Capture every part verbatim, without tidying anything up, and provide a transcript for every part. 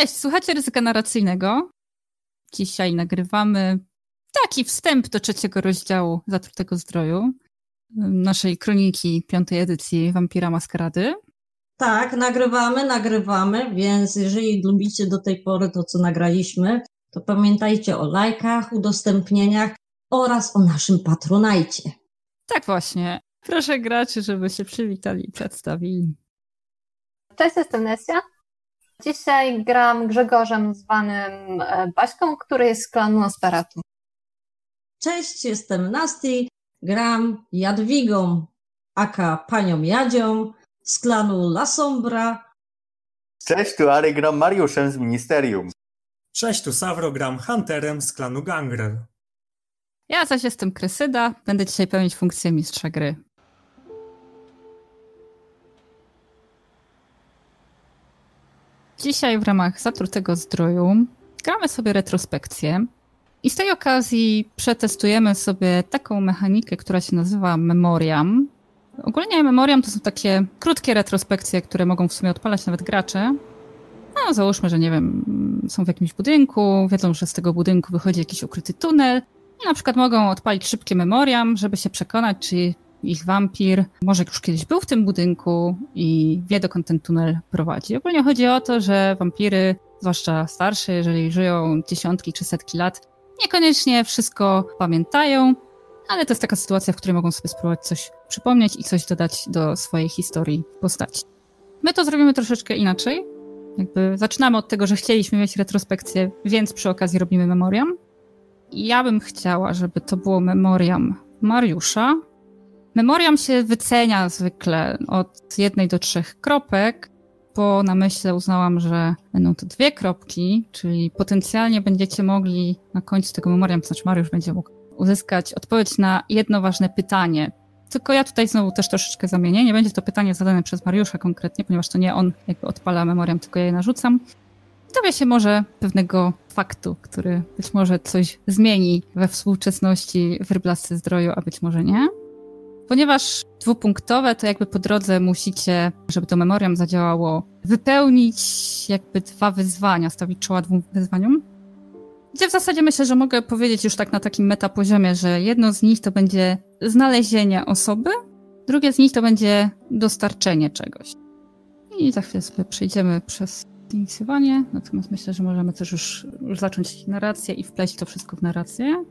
Cześć, słuchacie Ryzyka Narracyjnego. Dzisiaj nagrywamy taki wstęp do trzeciego rozdziału Zatrutego Zdroju, naszej kroniki piątej edycji Wampira Maskarady. Tak, nagrywamy, nagrywamy, więc jeżeli lubicie do tej pory to, co nagraliśmy, to pamiętajcie o lajkach, udostępnieniach oraz o naszym Patronajcie. Tak właśnie. Proszę graczy, żeby się przywitali i przedstawili. Cześć, jestem Nesia. Dzisiaj gram Grzegorzem zwanym Baśką, który jest z klanu Nosferatu. Cześć, jestem Nasti, gram Jadwigą, aka Panią Jadzią z klanu La Sombra. Cześć, tu Ary, gram Mariuszem z Ministerium. Cześć, tu Sawro, gram Hunterem z klanu Gangrel. Ja zaś jestem Krysyda, będę dzisiaj pełnić funkcję mistrza gry. Dzisiaj w ramach Zatrutego Zdroju gramy sobie retrospekcję i z tej okazji przetestujemy sobie taką mechanikę, która się nazywa Memoriam. Ogólnie Memoriam to są takie krótkie retrospekcje, które mogą w sumie odpalać nawet gracze. No załóżmy, że nie wiem, są w jakimś budynku, wiedzą, że z tego budynku wychodzi jakiś ukryty tunel i na przykład mogą odpalić szybkie Memoriam, żeby się przekonać, czy ich wampir może już kiedyś był w tym budynku i wie, dokąd ten tunel prowadzi. Ogólnie chodzi o to, że wampiry, zwłaszcza starsze, jeżeli żyją dziesiątki czy setki lat, niekoniecznie wszystko pamiętają, ale to jest taka sytuacja, w której mogą sobie spróbować coś przypomnieć i coś dodać do swojej historii postaci. My to zrobimy troszeczkę inaczej. Jakby zaczynamy od tego, że chcieliśmy mieć retrospekcję, więc przy okazji robimy Memoriam. I ja bym chciała, żeby to było Memoriam Mariusza. Memoriam się wycenia zwykle od jednej do trzech kropek. Po namyśle uznałam, że będą to dwie kropki, czyli potencjalnie będziecie mogli na końcu tego Memoriam, to znaczy Mariusz będzie mógł uzyskać odpowiedź na jedno ważne pytanie. Tylko ja tutaj znowu też troszeczkę zamienię. Nie będzie to pytanie zadane przez Mariusza konkretnie, ponieważ to nie on jakby odpala Memoriam, tylko ja je narzucam. Dowie się może pewnego faktu, który być może coś zmieni we współczesności Wróblascy Zdroju, a być może nie. Ponieważ dwupunktowe, to jakby po drodze musicie, żeby to Memoriam zadziałało, wypełnić jakby dwa wyzwania, stawić czoła dwóm wyzwaniom. Gdzie w zasadzie myślę, że mogę powiedzieć już tak na takim metapoziomie, że jedno z nich to będzie znalezienie osoby, drugie z nich to będzie dostarczenie czegoś. I za chwilę sobie przejdziemy przez inicjowanie, natomiast myślę, że możemy też już, już zacząć narrację i wpleść to wszystko w narrację.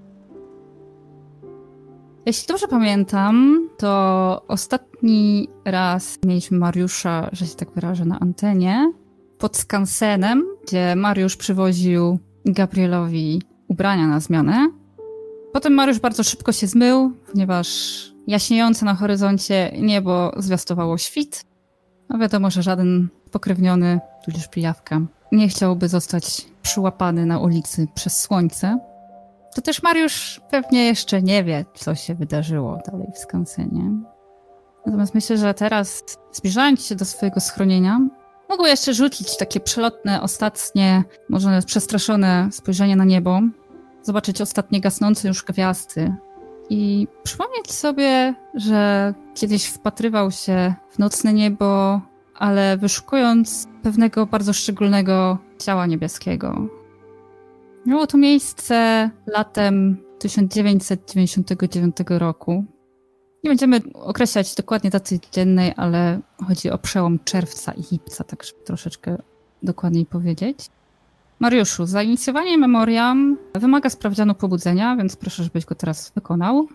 Jeśli dobrze pamiętam, to ostatni raz mieliśmy Mariusza, że się tak wyrażę, na antenie, pod skansenem, gdzie Mariusz przywoził Gabrielowi ubrania na zmianę. Potem Mariusz bardzo szybko się zmył, ponieważ jaśniejące na horyzoncie niebo zwiastowało świt. No wiadomo, że żaden pokrewniony, tudzież pijawka, nie chciałby zostać przyłapany na ulicy przez słońce. To też Mariusz pewnie jeszcze nie wie, co się wydarzyło dalej w skansenie. Natomiast myślę, że teraz, zbliżając się do swojego schronienia, mógł jeszcze rzucić takie przelotne, ostatnie, może przestraszone spojrzenie na niebo, zobaczyć ostatnie gasnące już gwiazdy i przypomnieć sobie, że kiedyś wpatrywał się w nocne niebo, ale wyszukując pewnego bardzo szczególnego ciała niebieskiego. Miało to miejsce latem tysiąc dziewięćset dziewięćdziesiątego dziewiątego roku. Nie będziemy określać dokładnie daty dziennej, ale chodzi o przełom czerwca i lipca, tak żeby troszeczkę dokładniej powiedzieć. Mariuszu, zainicjowanie Memoriam wymaga sprawdzianu pobudzenia, więc proszę, żebyś go teraz wykonał.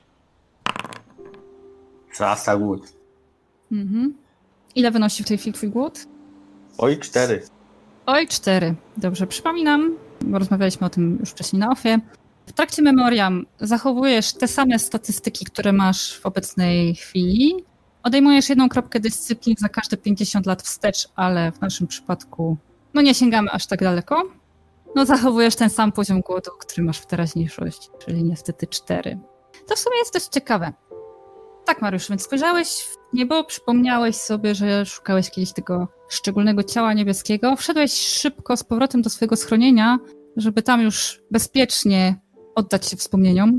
Zasa głód. Mhm. Ile wynosi w tej chwili twój głód? Oj, cztery. Oj, cztery. Dobrze, przypominam, bo rozmawialiśmy o tym już wcześniej na ofie. W trakcie Memoriam zachowujesz te same statystyki, które masz w obecnej chwili. Odejmujesz jedną kropkę dyscyplin za każde pięćdziesiąt lat wstecz, ale w naszym przypadku no nie sięgamy aż tak daleko. No zachowujesz ten sam poziom głodu, który masz w teraźniejszości, czyli niestety cztery. To w sumie jest dość ciekawe. Tak, Mariusz, więc spojrzałeś w niebo, przypomniałeś sobie, że szukałeś kiedyś tego szczególnego ciała niebieskiego. Wszedłeś szybko z powrotem do swojego schronienia, żeby tam już bezpiecznie oddać się wspomnieniom.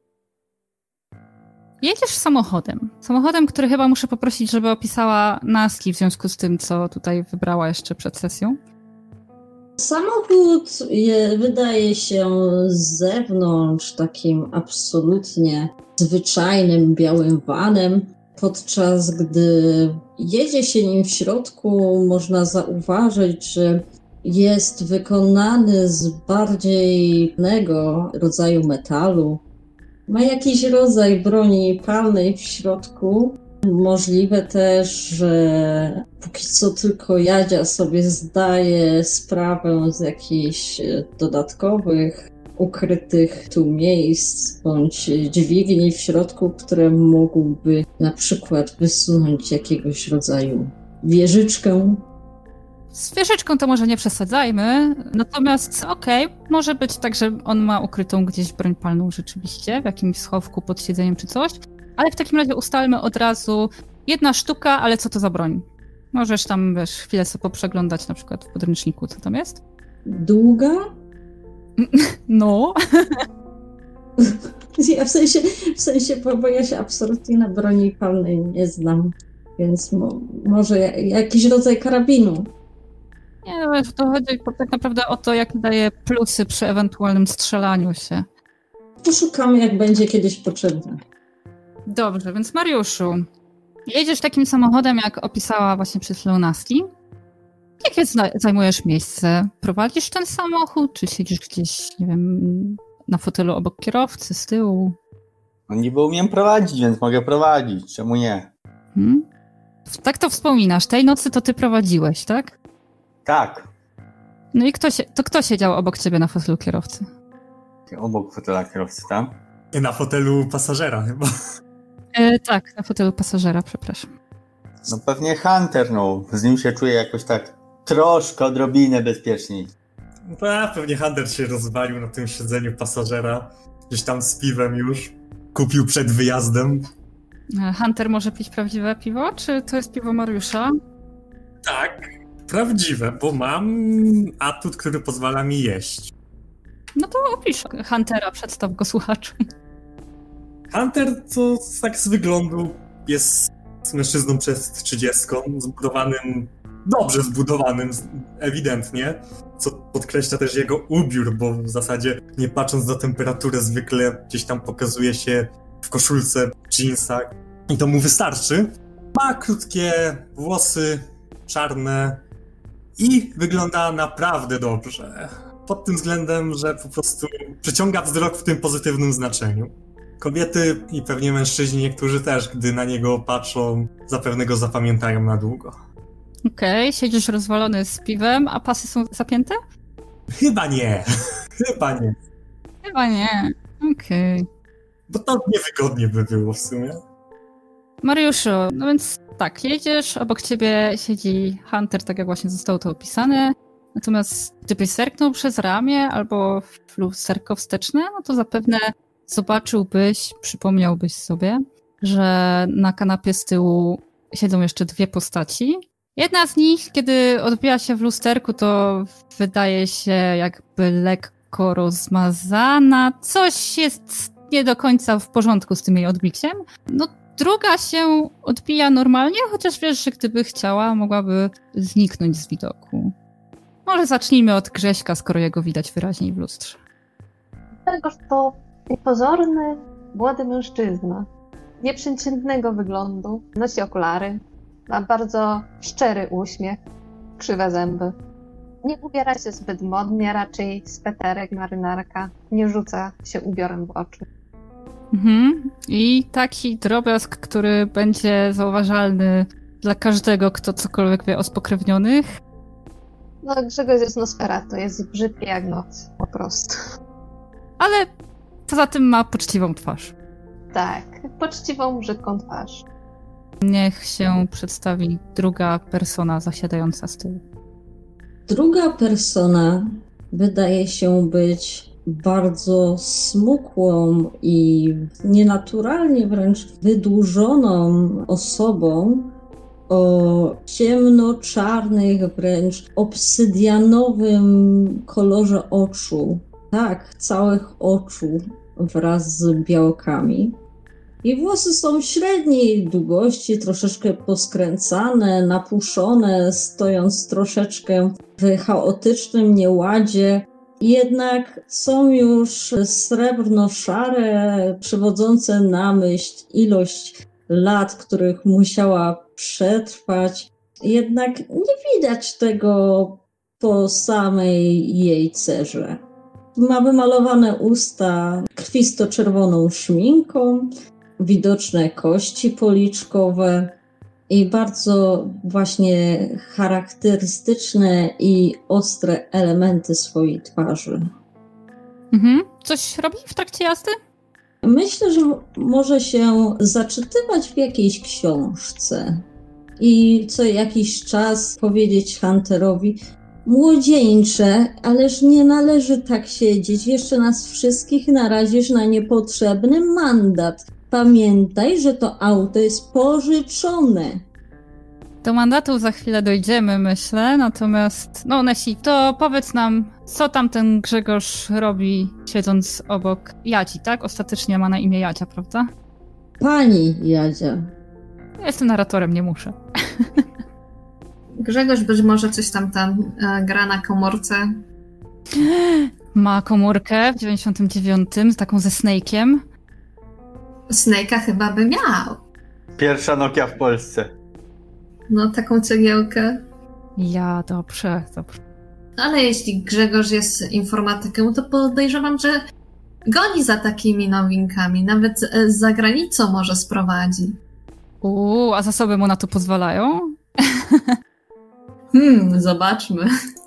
Jedziesz samochodem. Samochodem, który chyba muszę poprosić, żeby opisała Naski w związku z tym, co tutaj wybrała jeszcze przed sesją. Samochód je, wydaje się z zewnątrz takim absolutnie zwyczajnym białym vanem, podczas gdy jedzie się nim w środku, można zauważyć, że jest wykonany z bardziej innego rodzaju metalu. Ma jakiś rodzaj broni palnej w środku. Możliwe też, że póki co tylko Jadzia sobie zdaje sprawę z jakichś dodatkowych, ukrytych tu miejsc bądź dźwigni w środku, które mógłby na przykład wysunąć jakiegoś rodzaju wieżyczkę. Z wieżyczką to może nie przesadzajmy, natomiast okej, okay, może być tak, że on ma ukrytą gdzieś broń palną rzeczywiście, w jakimś schowku pod siedzeniem czy coś, ale w takim razie ustalmy od razu jedna sztuka, ale co to za broń? Możesz tam, wiesz, chwilę sobie poprzeglądać na przykład w podręczniku, co tam jest. Długa? No. Ja w sensie, w sensie, bo ja się absolutnie na broni palnej nie znam, więc mo, może jakiś rodzaj karabinu. Nie, no to chodzi tak naprawdę o to, jak daje plusy przy ewentualnym strzelaniu się. Poszukamy, jak będzie kiedyś potrzebne. Dobrze, więc Mariuszu, jedziesz takim samochodem, jak opisała właśnie przed chwilą Nasti. Jakie zajmujesz miejsce? Prowadzisz ten samochód, czy siedzisz gdzieś, nie wiem, na fotelu obok kierowcy, z tyłu? No niby umiem prowadzić, więc mogę prowadzić. Czemu nie? Hmm? Tak to wspominasz. Tej nocy to ty prowadziłeś, tak? Tak. No i kto się, to kto siedział obok ciebie na fotelu kierowcy? Obok fotela kierowcy, tam? I na fotelu pasażera chyba. E, tak, na fotelu pasażera, przepraszam. No pewnie Hunter, no. Z nim się czuję jakoś tak troszkę, odrobinę bezpieczniej. A, pewnie Hunter się rozwalił na tym siedzeniu pasażera. Gdzieś tam z piwem już. Kupił przed wyjazdem. Hunter może pić prawdziwe piwo, czy to jest piwo Mariusza? Tak, prawdziwe, bo mam atut, który pozwala mi jeść. No to opisz Huntera, przedstaw go słuchaczom. Hunter to tak z wyglądu jest mężczyzną przed trzydziestką, zbudowanym, dobrze zbudowanym ewidentnie, co podkreśla też jego ubiór, bo w zasadzie nie patrząc na temperaturę zwykle gdzieś tam pokazuje się w koszulce, dżinsach i to mu wystarczy. Ma krótkie włosy, czarne i wygląda naprawdę dobrze. Pod tym względem, że po prostu przyciąga wzrok w tym pozytywnym znaczeniu. Kobiety i pewnie mężczyźni niektórzy też, gdy na niego patrzą, zapewne go zapamiętają na długo. Okej, okay, siedzisz rozwalony z piwem, a pasy są zapięte? Chyba nie. Chyba nie. Chyba nie. Okej. Okay. Bo to niewygodnie by było w sumie. Mariuszu, no więc tak, jedziesz, obok ciebie siedzi Hunter, tak jak właśnie zostało to opisane. Natomiast gdybyś zerknął przez ramię albo w lusterko wsteczne, no to zapewne zobaczyłbyś, przypomniałbyś sobie, że na kanapie z tyłu siedzą jeszcze dwie postaci. Jedna z nich, kiedy odbija się w lusterku, to wydaje się jakby lekko rozmazana. Coś jest nie do końca w porządku z tym jej odbiciem. No, druga się odbija normalnie, chociaż wiesz, że gdyby chciała, mogłaby zniknąć z widoku. Może zacznijmy od Grześka, skoro jego widać wyraźniej w lustrze. Tegoż to niepozorny, młody mężczyzna. Nieprzeciętnego wyglądu, nosi okulary, ma bardzo szczery uśmiech, krzywe zęby. Nie ubiera się zbyt modnie, raczej sweterek, marynarka, nie rzuca się ubiorem w oczy. Mhm. I taki drobiazg, który będzie zauważalny dla każdego, kto cokolwiek wie o spokrewnionych. No Grzegorz jest Nosferatu, jest brzydki jak noc, po prostu. Ale poza tym ma poczciwą twarz. Tak, poczciwą, brzydką twarz. Niech się przedstawi druga persona zasiadająca z tyłu. Druga persona wydaje się być bardzo smukłą i nienaturalnie wręcz wydłużoną osobą o ciemno-czarnych, wręcz obsydianowym kolorze oczu. Tak, całych oczu wraz z białkami. Jej włosy są średniej długości, troszeczkę poskręcane, napuszone, stojąc troszeczkę w chaotycznym nieładzie. Jednak są już srebrno-szare, przywodzące na myśl ilość lat, których musiała przetrwać. Jednak nie widać tego po samej jej cerze. Ma wymalowane usta krwisto-czerwoną szminką, widoczne kości policzkowe i bardzo właśnie charakterystyczne i ostre elementy swojej twarzy. Mhm. Coś robi w trakcie jazdy? Myślę, że może się zaczytywać w jakiejś książce i co jakiś czas powiedzieć Hunterowi: młodzieńcze, ależ nie należy tak siedzieć, jeszcze nas wszystkich narazisz na niepotrzebny mandat. Pamiętaj, że to auto jest pożyczone. Do mandatu za chwilę dojdziemy, myślę, natomiast, no Nesi, to powiedz nam, co tam ten Grzegorz robi, siedząc obok Jadzi, tak? Ostatecznie ma na imię Jadzia, prawda? Pani Jadzia. Ja jestem narratorem, nie muszę. Grzegorz być może coś tam tam e, gra na komórce. Ma komórkę w dziewięćdziesiątym dziewiątym, z taką ze Snake'iem. Snake'a chyba by miał. Pierwsza Nokia w Polsce. No, taką cegiełkę. Ja, dobrze, dobrze. Ale jeśli Grzegorz jest informatykiem, to podejrzewam, że goni za takimi nowinkami. Nawet z zagranicą może sprowadzi. Uuu, a zasoby mu na to pozwalają? Hmm, zobaczmy.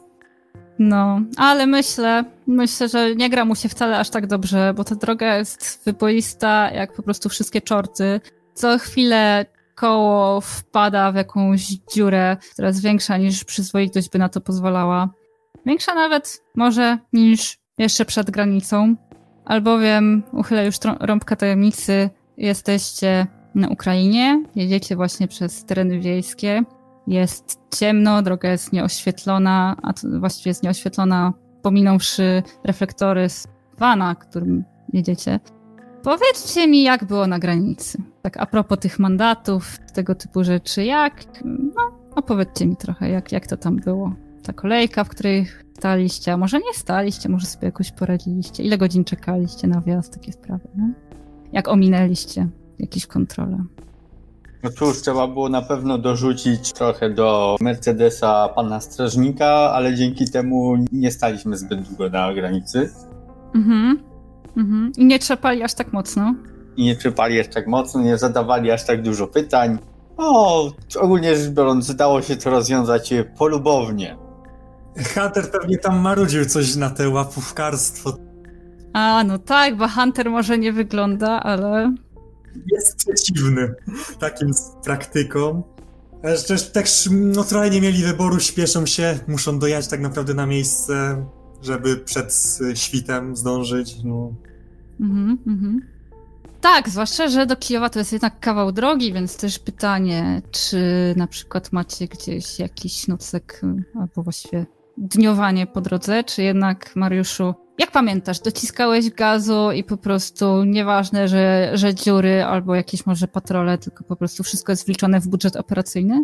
No, ale myślę, myślę, że nie gra mu się wcale aż tak dobrze, bo ta droga jest wyboista jak po prostu wszystkie czorty. Co chwilę koło wpada w jakąś dziurę, która jest większa niż przyzwoitość by na to pozwalała. Większa nawet może niż jeszcze przed granicą, albowiem, uchylę już trą- rąbka tajemnicy, jesteście na Ukrainie, jedziecie właśnie przez tereny wiejskie. Jest ciemno, droga jest nieoświetlona, a to właściwie jest nieoświetlona, pominąwszy reflektory z vana, którym jedziecie. Powiedzcie mi, jak było na granicy. Tak a propos tych mandatów, tego typu rzeczy, jak? No, opowiedzcie mi trochę, jak, jak to tam było. Ta kolejka, w której staliście, a może nie staliście, może sobie jakoś poradziliście. Ile godzin czekaliście na wjazd, takie sprawy, no? Jak ominęliście jakieś kontrole? No cóż, trzeba było na pewno dorzucić trochę do Mercedesa pana strażnika, ale dzięki temu nie staliśmy zbyt długo na granicy. Mhm. Mhm. I nie trzepali aż tak mocno? I nie trzepali aż tak mocno, nie zadawali aż tak dużo pytań. O, ogólnie rzecz biorąc, dało się to rozwiązać polubownie. Hunter pewnie tam marudził coś na te łapówkarstwo. A, no tak, bo Hunter może nie wygląda, ale... Jest przeciwny takim praktykom. Jeszcze też no, trochę nie mieli wyboru, śpieszą się, muszą dojechać tak naprawdę na miejsce, żeby przed świtem zdążyć. No. Mhm, mhm. Tak, zwłaszcza, że do Kijowa to jest jednak kawał drogi, więc też pytanie, czy na przykład macie gdzieś jakiś nocleg, albo właściwie dniowanie po drodze, czy jednak, Mariuszu, jak pamiętasz, dociskałeś gazu i po prostu nieważne, że, że dziury albo jakieś może patrole, tylko po prostu wszystko jest wliczone w budżet operacyjny?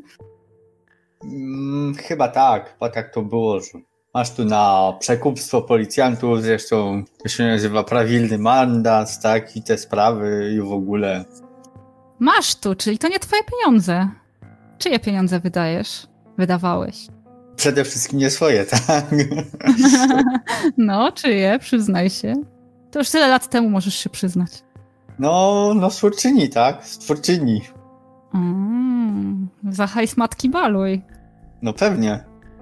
Hmm, chyba tak, chyba tak to było, że masz tu na przekupstwo policjantów, zresztą to się nazywa prawilny mandat, tak, i te sprawy i w ogóle. Masz tu, czyli to nie twoje pieniądze. Czyje pieniądze wydajesz? Wydawałeś? Przede wszystkim nie swoje, tak? No, czyje? Przyznaj się. To już tyle lat temu możesz się przyznać. No, no stwórczyni, tak? Stwórczyni. Mm, za hajs matki baluj. No pewnie.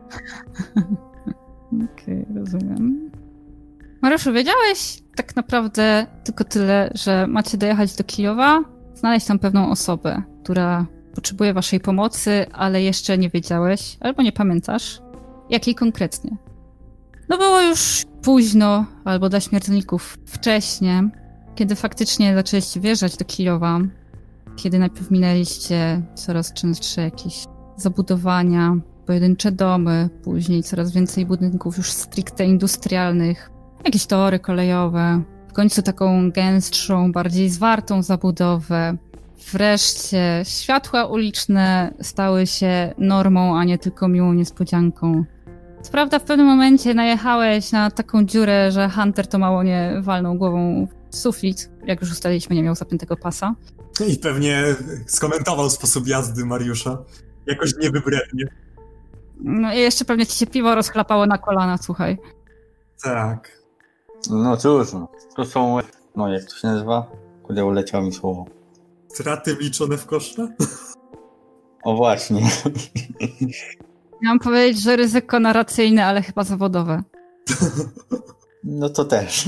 Okej, okay, rozumiem. Mariuszu, wiedziałeś tak naprawdę tylko tyle, że macie dojechać do Kijowa, znaleźć tam pewną osobę, która potrzebuje waszej pomocy, ale jeszcze nie wiedziałeś, albo nie pamiętasz, jakiej konkretnie. No było już późno, albo dla śmiertelników wcześnie, kiedy faktycznie zaczęliście wjeżdżać do Kijowa, kiedy najpierw minęliście coraz częstsze jakieś zabudowania, pojedyncze domy, później coraz więcej budynków już stricte industrialnych, jakieś tory kolejowe, w w końcu taką gęstszą, bardziej zwartą zabudowę. Wreszcie światła uliczne stały się normą, a nie tylko miłą niespodzianką. Co prawda w pewnym momencie najechałeś na taką dziurę, że Hunter to mało nie walnął głową w sufit. Jak już ustaliliśmy, nie miał zapiętego pasa. I pewnie skomentował sposób jazdy Mariusza. Jakoś niewybrednie. No i jeszcze pewnie ci się piwo rozchlapało na kolana, słuchaj. Tak. No cóż, no. To są, no jak to się nazywa? Kurde, uleciało mi słowo. Straty wliczone w koszta? O właśnie. Miałam powiedzieć, że ryzyko narracyjne, ale chyba zawodowe. No to też.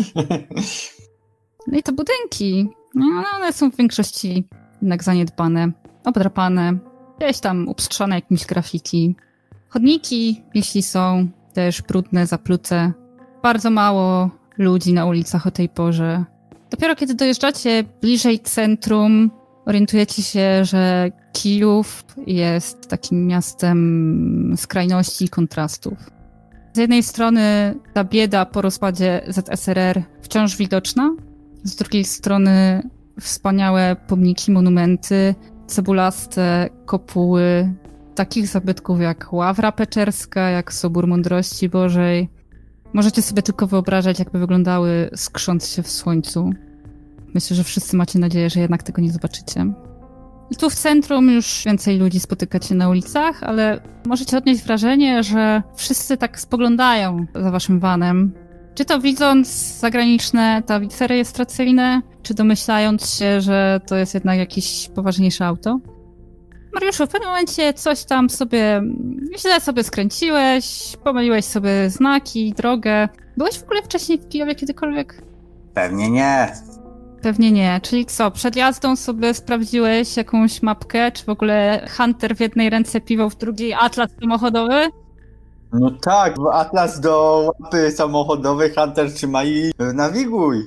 No i te budynki, no one są w większości jednak zaniedbane, obdrapane, gdzieś tam upstrzane jakimś graffiti. Chodniki, jeśli są, też brudne, zaplute. Bardzo mało ludzi na ulicach o tej porze. Dopiero kiedy dojeżdżacie bliżej centrum, orientujecie się, że Kijów jest takim miastem skrajności i kontrastów. Z jednej strony ta bieda po rozpadzie Z S R R wciąż widoczna, z drugiej strony wspaniałe pomniki, monumenty, cebulaste kopuły, takich zabytków jak Ławra Peczerska, jak Sobór Mądrości Bożej. Możecie sobie tylko wyobrażać, jakby wyglądały, skrząc się w słońcu. Myślę, że wszyscy macie nadzieję, że jednak tego nie zobaczycie. I tu w centrum już więcej ludzi spotykacie na ulicach, ale możecie odnieść wrażenie, że wszyscy tak spoglądają za waszym vanem. Czy to widząc zagraniczne tablice rejestracyjne, czy domyślając się, że to jest jednak jakieś poważniejsze auto? Mariuszu, w pewnym momencie coś tam sobie, źle sobie skręciłeś, pomyliłeś sobie znaki, drogę. Byłeś w ogóle wcześniej w Kijowie kiedykolwiek? Pewnie nie. Pewnie nie. Czyli co, przed jazdą sobie sprawdziłeś jakąś mapkę, czy w ogóle Hunter w jednej ręce piwo, w drugiej atlas samochodowy? No tak, bo atlas do łapy samochodowej Hunter trzyma i nawiguj.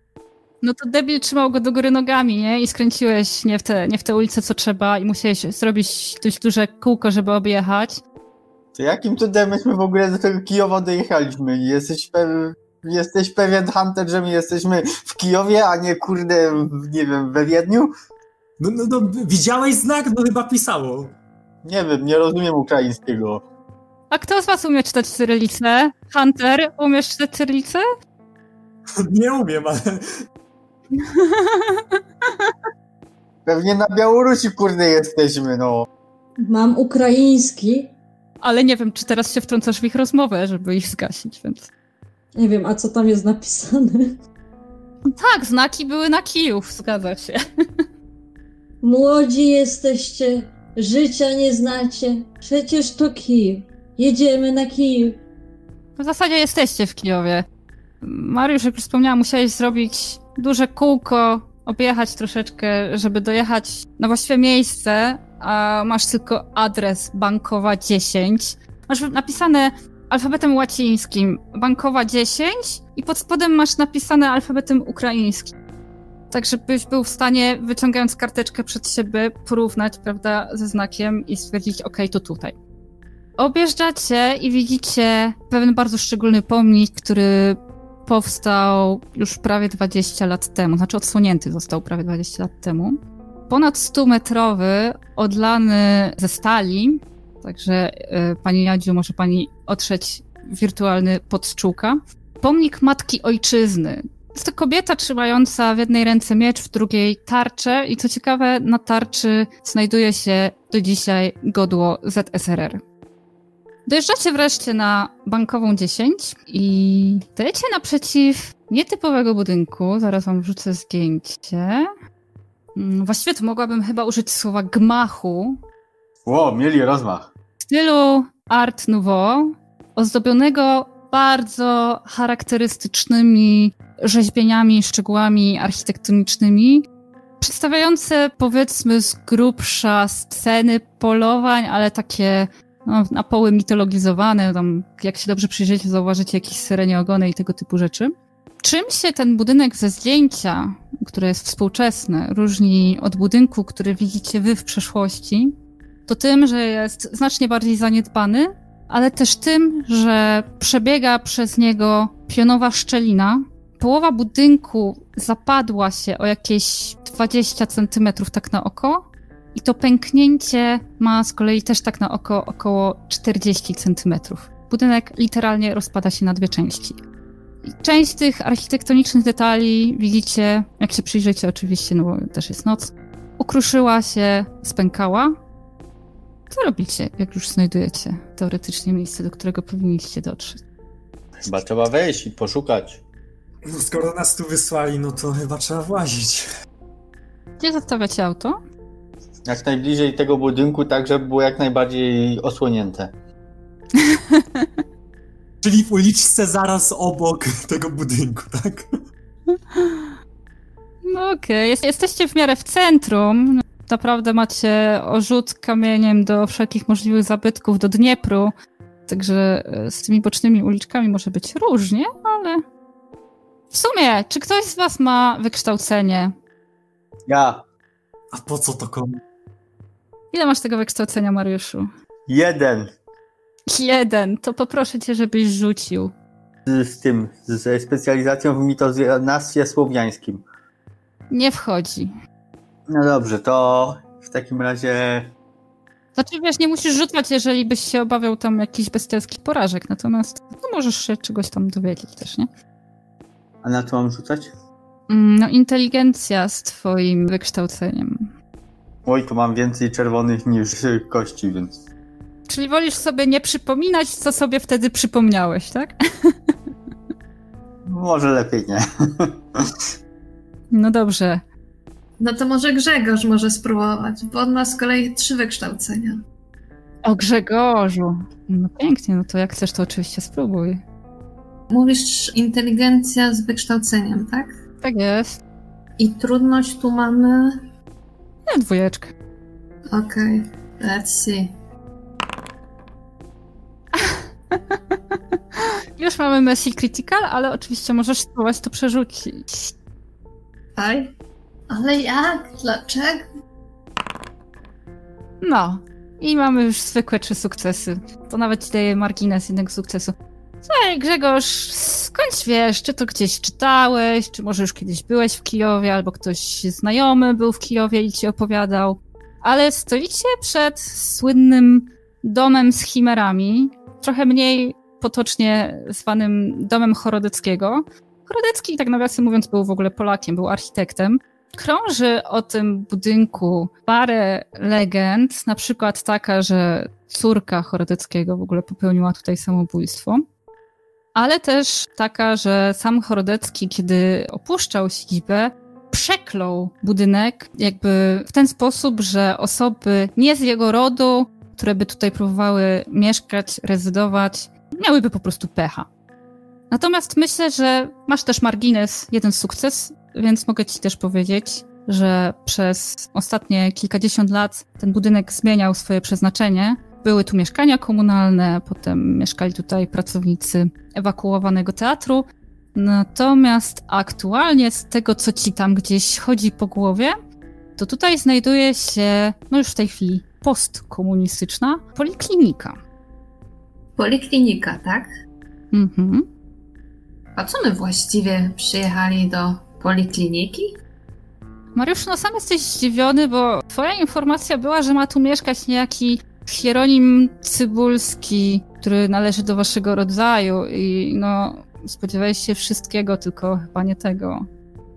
No to debil trzymał go do góry nogami, nie? I skręciłeś nie w te, nie w te ulice, co trzeba i musiałeś zrobić dość duże kółko, żeby objechać. To jakim cudem myśmy w ogóle do tego Kijowa dojechaliśmy? Jesteś, pe- jesteś pewien, Hunter, że my jesteśmy w Kijowie, a nie kurde, nie wiem, we Wiedniu? No, no, no widziałeś znak? No chyba pisało. Nie wiem, nie rozumiem ukraińskiego. A kto z was umie czytać cyrylicę? Hunter, umiesz czytać cyrylicę? Nie umiem, ale... Pewnie na Białorusi, kurde, jesteśmy, no. Mam ukraiński. Ale nie wiem, czy teraz się wtrącasz w ich rozmowę, żeby ich zgasić, więc... Nie wiem, a co tam jest napisane? Tak, znaki były na Kijów, zgadza się. Młodzi jesteście, życia nie znacie. Przecież to Kijów. Jedziemy na Kijów. W zasadzie jesteście w Kijowie. Mariusz, jak już wspomniałam, musiałeś zrobić duże kółko, objechać troszeczkę, żeby dojechać na właściwe miejsce, a masz tylko adres Bankowa dziesięć. Masz napisane alfabetem łacińskim Bankowa dziesięć i pod spodem masz napisane alfabetem ukraińskim. Tak, żebyś był w stanie, wyciągając karteczkę przed siebie, porównać, prawda, ze znakiem i stwierdzić, okej, to tutaj. Objeżdżacie i widzicie pewien bardzo szczególny pomnik, który powstał już prawie dwadzieścia lat temu, znaczy odsłonięty został prawie dwadzieścia lat temu. Ponad stumetrowy, odlany ze stali, także y, pani Jadziu, może pani otrzeć wirtualny pod czółka. Pomnik Matki Ojczyzny. Jest to kobieta trzymająca w jednej ręce miecz, w drugiej tarczę i co ciekawe, na tarczy znajduje się do dzisiaj godło Z S R R. Dojeżdżacie wreszcie na Bankową dziesięć i stajecie naprzeciw nietypowego budynku. Zaraz wam wrzucę zdjęcie. Właściwie to mogłabym chyba użyć słowa gmachu. Ło, mieli rozmach. W stylu Art Nouveau, ozdobionego bardzo charakterystycznymi rzeźbieniami, szczegółami architektonicznymi, przedstawiające powiedzmy z grubsza sceny polowań, ale takie no, na poły mitologizowane, tam jak się dobrze przyjrzycie, zauważycie jakieś syrenie ogony i tego typu rzeczy. Czym się ten budynek ze zdjęcia, które jest współczesne, różni od budynku, który widzicie wy w przeszłości, to tym, że jest znacznie bardziej zaniedbany, ale też tym, że przebiega przez niego pionowa szczelina, połowa budynku zapadła się o jakieś dwadzieścia centymetrów tak na oko i to pęknięcie ma z kolei też tak na oko około czterdzieści centymetrów. Budynek literalnie rozpada się na dwie części. I część tych architektonicznych detali widzicie, jak się przyjrzycie oczywiście, no bo też jest noc, ukruszyła się, spękała. Co robicie, jak już znajdujecie teoretycznie miejsce, do którego powinniście dotrzeć? Chyba trzeba wejść i poszukać. No skoro nas tu wysłali, no to chyba trzeba włazić. Gdzie zostawiacie auto? Jak najbliżej tego budynku, tak żeby było jak najbardziej osłonięte. Czyli w uliczce zaraz obok tego budynku, tak? No okej, okay. Jesteście w miarę w centrum. Naprawdę macie orzut kamieniem do wszelkich możliwych zabytków, do Dniepru. Także z tymi bocznymi uliczkami może być różnie, ale... W sumie, czy ktoś z was ma wykształcenie? Ja. A po co to komu? Ile masz tego wykształcenia, Mariuszu? Jeden. Jeden. To poproszę cię, żebyś rzucił. Z, z tym, ze specjalizacją w mitoznawstwie słowiańskim. Nie wchodzi. No dobrze, to w takim razie... Znaczy, wiesz, nie musisz rzucać, jeżeli byś się obawiał tam jakichś bestialskich porażek, natomiast no, możesz się czegoś tam dowiedzieć też, nie? A na co mam rzucać? No, inteligencja z twoim wykształceniem. Oj, tu mam więcej czerwonych niż kości, więc... Czyli wolisz sobie nie przypominać, co sobie wtedy przypomniałeś, tak? Może lepiej nie. No dobrze. No to może Grzegorz może spróbować, bo on ma z kolei trzy wykształcenia. O Grzegorzu. No pięknie, no to jak chcesz, to oczywiście spróbuj. Mówisz inteligencja z wykształceniem, tak? Tak jest. I trudność tu mamy... Nie, dwójeczkę. Okej, okay. Let's see. Już mamy Messi Critical, ale oczywiście możesz spróbować to przerzucić. Aj? Ale jak? Dlaczego? No. I mamy już zwykłe trzy sukcesy. To nawet ci daje margines jednego sukcesu. Słuchaj, Grzegorz, skądś wiesz, czy to gdzieś czytałeś, czy może już kiedyś byłeś w Kijowie, albo ktoś znajomy był w Kijowie i ci opowiadał, ale stoicie przed słynnym domem z chimerami, trochę mniej potocznie zwanym domem Chorodeckiego. Chorodecki, tak nawiasem mówiąc, był w ogóle Polakiem, był architektem. Krąży o tym budynku parę legend, na przykład taka, że córka Chorodeckiego w ogóle popełniła tutaj samobójstwo, ale też taka, że sam Chorodecki, kiedy opuszczał siedzibę, przeklął budynek jakby w ten sposób, że osoby nie z jego rodu, które by tutaj próbowały mieszkać, rezydować, miałyby po prostu pecha. Natomiast myślę, że masz też margines, jeden sukces, więc mogę ci też powiedzieć, że przez ostatnie kilkadziesiąt lat ten budynek zmieniał swoje przeznaczenie. Były tu mieszkania komunalne, potem mieszkali tutaj pracownicy ewakuowanego teatru. Natomiast aktualnie z tego, co ci tam gdzieś chodzi po głowie, to tutaj znajduje się, no już w tej chwili, postkomunistyczna poliklinika. Poliklinika, tak? Mhm. A co my właściwie przyjechali do polikliniki? Mariusz, no sam jesteś zdziwiony, bo twoja informacja była, że ma tu mieszkać niejaki Hieronim Cybulski, który należy do waszego rodzaju i no spodziewałeś się wszystkiego, tylko chyba nie tego.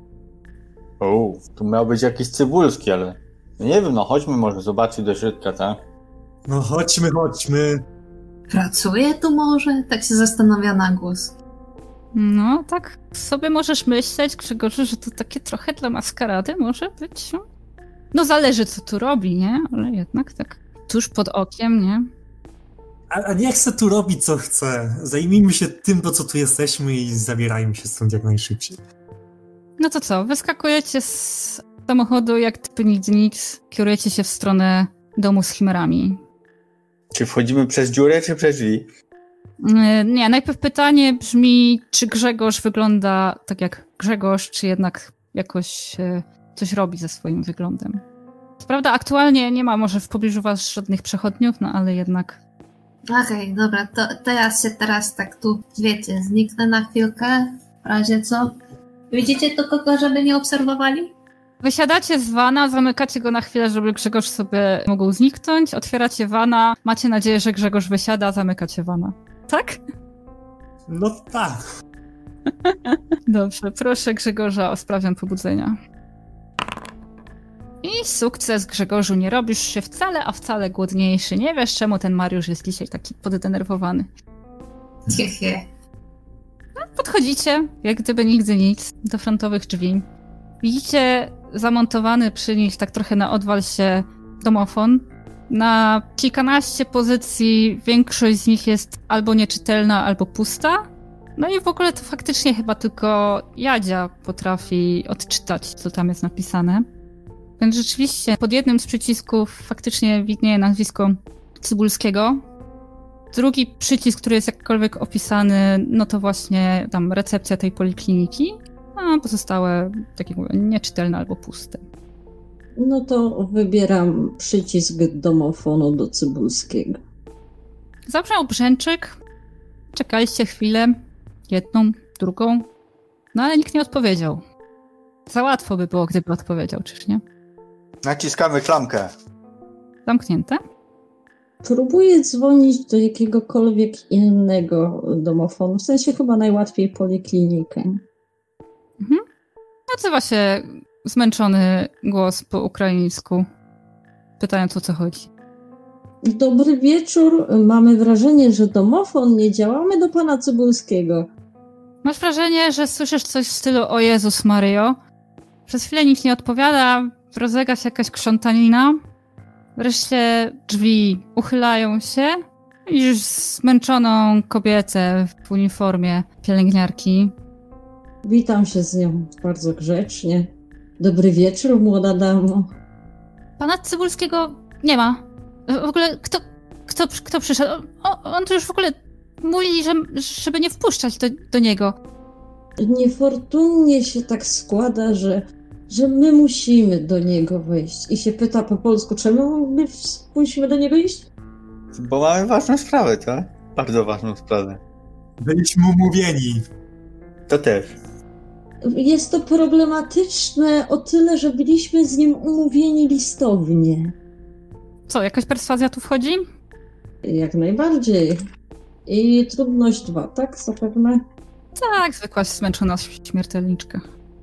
O, tu miał być jakiś Cybulski, ale nie wiem, no chodźmy może zobaczyć do środka, tak? No chodźmy, chodźmy. Pracuje tu może? Tak się zastanawia na głos. No, tak sobie możesz myśleć, Grzegorzu, że to takie trochę dla maskarady może być. No zależy, co tu robi, nie? Ale jednak tak tuż pod okiem, nie? A, a niech se tu robi, co chce. Zajmijmy się tym, po co tu jesteśmy i zabierajmy się stąd jak najszybciej. No to co, wyskakujecie z samochodu jak typy nic nic, kierujecie się w stronę domu z chimerami. Czy wchodzimy przez dziurę, czy przez drzwi? Nie, najpierw pytanie brzmi, czy Grzegorz wygląda tak jak Grzegorz, czy jednak jakoś coś robi ze swoim wyglądem. Co prawda aktualnie nie ma może w pobliżu was żadnych przechodniów, no ale jednak... Okej, okay, dobra, to, to ja się teraz tak tu, wiecie, zniknę na chwilkę, w razie co. Widzicie to kogo, żeby nie obserwowali? Wysiadacie z wana, zamykacie go na chwilę, żeby Grzegorz sobie mógł zniknąć, otwieracie wana, macie nadzieję, że Grzegorz wysiada, zamykacie wana. Tak? No tak. Dobrze, proszę Grzegorza o sprawę pobudzenia. I sukces, Grzegorzu, nie robisz się wcale, a wcale głodniejszy. Nie wiesz, czemu ten Mariusz jest dzisiaj taki poddenerwowany. Hehe. No, podchodzicie, jak gdyby nigdy nic, do frontowych drzwi. Widzicie zamontowany przy nich tak trochę na odwal się domofon. Na kilkanaście pozycji większość z nich jest albo nieczytelna, albo pusta. No i w ogóle to faktycznie chyba tylko Jadzia potrafi odczytać, co tam jest napisane. Więc rzeczywiście pod jednym z przycisków faktycznie widnieje nazwisko Cybulskiego. Drugi przycisk, który jest jakkolwiek opisany, no to właśnie tam recepcja tej polikliniki, a pozostałe, tak jak mówię, nieczytelne albo puste. No to wybieram przycisk domofonu do Cybulskiego. Zabrzmiał brzęczyk, czekaliście chwilę, jedną, drugą, no ale nikt nie odpowiedział. Za łatwo by było, gdyby odpowiedział, czyż nie? Naciskamy klamkę. Zamknięte. Próbuję dzwonić do jakiegokolwiek innego domofonu, w sensie chyba najłatwiej poliklinikę. Mhm. Nazywa się zmęczony głos po ukraińsku, pytając o co chodzi. Dobry wieczór, mamy wrażenie, że domofon nie działamy do pana Cybulskiego. Masz wrażenie, że słyszysz coś w stylu o Jezus Mario? Przez chwilę nikt nie odpowiada, rozlega się jakaś krzątanina. Wreszcie drzwi uchylają się i już zmęczoną kobietę w uniformie pielęgniarki. Witam się z nią bardzo grzecznie. Dobry wieczór, młoda damo. Pana Cybulskiego nie ma. W ogóle kto, kto, kto przyszedł? O, on tu już w ogóle mówi, że, żeby nie wpuszczać do, do niego. Niefortunnie się tak składa, że, że my musimy do niego wejść. I się pyta po polsku, czemu my musimy do niego iść? Bo mamy ważną sprawę, tak? Bardzo ważną sprawę. Byliśmy umówieni. To też. Jest to problematyczne o tyle, że byliśmy z nim umówieni listownie. Co, jakaś perswazja tu wchodzi? Jak najbardziej. I trudność dwa, tak? Zapewne? Tak, zwykła zmęczona śmiertelniczka.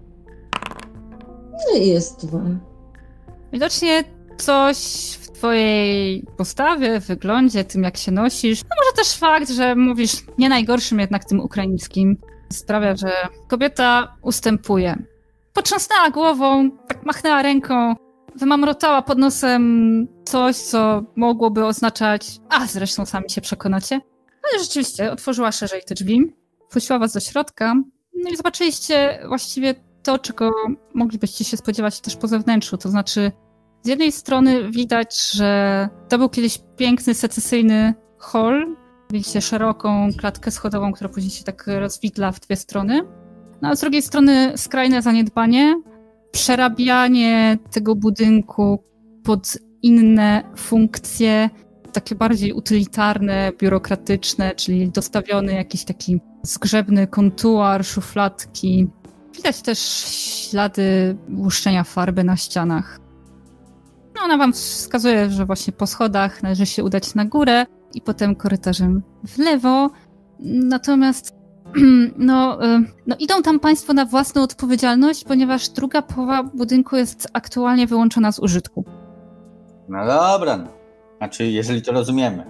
No i jest dwa. Widocznie coś w twojej postawie, wyglądzie, tym jak się nosisz, a może też fakt, że mówisz nie najgorszym jednak tym ukraińskim, sprawia, że kobieta ustępuje. Potrząsnęła głową, tak machnęła ręką, wymamrotała pod nosem coś, co mogłoby oznaczać, a zresztą sami się przekonacie. Ale rzeczywiście otworzyła szerzej te drzwi, wpuściła was do środka, no i zobaczyliście właściwie to, czego moglibyście się spodziewać też po zewnętrzu. To znaczy, z jednej strony widać, że to był kiedyś piękny, secesyjny hall. Widzicie szeroką klatkę schodową, która później się tak rozwidla w dwie strony. No a z drugiej strony skrajne zaniedbanie, przerabianie tego budynku pod inne funkcje, takie bardziej utylitarne, biurokratyczne, czyli dostawiony jakiś taki zgrzebny kontuar, szufladki. Widać też ślady błyszczenia farby na ścianach. No ona wam wskazuje, że właśnie po schodach należy się udać na górę i potem korytarzem w lewo. Natomiast no, no idą tam państwo na własną odpowiedzialność, ponieważ druga połowa budynku jest aktualnie wyłączona z użytku. No dobra, no. Znaczy, jeżeli to rozumiemy.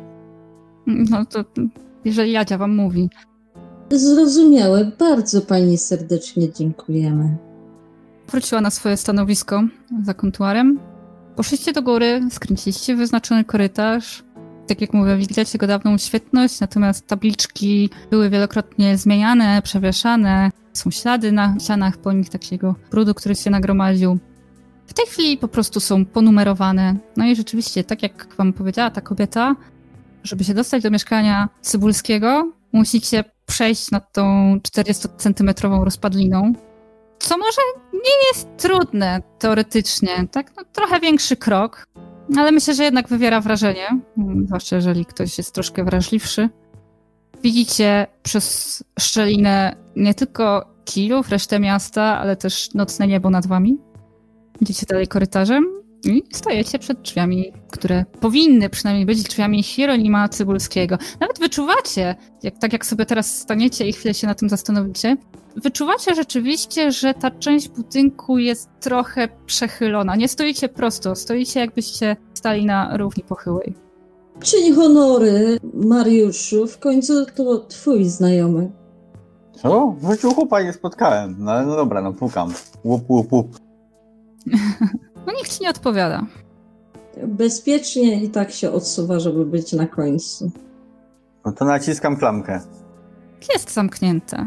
No to jeżeli Jadzia wam mówi. Zrozumiałe. Bardzo pani serdecznie dziękujemy. Wróciła na swoje stanowisko za kontuarem. Poszliście do góry, skręciliście wyznaczony korytarz. Tak jak mówię, widać jego dawną świetność, natomiast tabliczki były wielokrotnie zmieniane, przewieszane. Są ślady na ścianach po nich takiego brudu, który się nagromadził. W tej chwili po prostu są ponumerowane. No i rzeczywiście, tak jak wam powiedziała ta kobieta, żeby się dostać do mieszkania Cybulskiego, musicie przejść nad tą czterdziestocentymetrową rozpadliną. Co może nie jest trudne teoretycznie, tak? No, trochę większy krok, ale myślę, że jednak wywiera wrażenie, zwłaszcza jeżeli ktoś jest troszkę wrażliwszy. Widzicie przez szczelinę nie tylko Kijów, resztę miasta, ale też nocne niebo nad wami. Idziecie dalej korytarzem i stajecie przed drzwiami, które powinny przynajmniej być drzwiami Hieronima Cybulskiego. Nawet wyczuwacie, jak, tak jak sobie teraz staniecie i chwilę się na tym zastanowicie, wyczuwacie rzeczywiście, że ta część budynku jest trochę przechylona. Nie stoicie prosto, stoicie jakbyście stali na równi pochyłej. Czyń honory, Mariuszu, w końcu to twój znajomy. Co? W życiu chłopa nie spotkałem. No ale no dobra, no pukam. Łup, łup, łup. No nikt ci nie odpowiada. Bezpiecznie i tak się odsuwa, żeby być na końcu. No to naciskam klamkę. Jest zamknięte.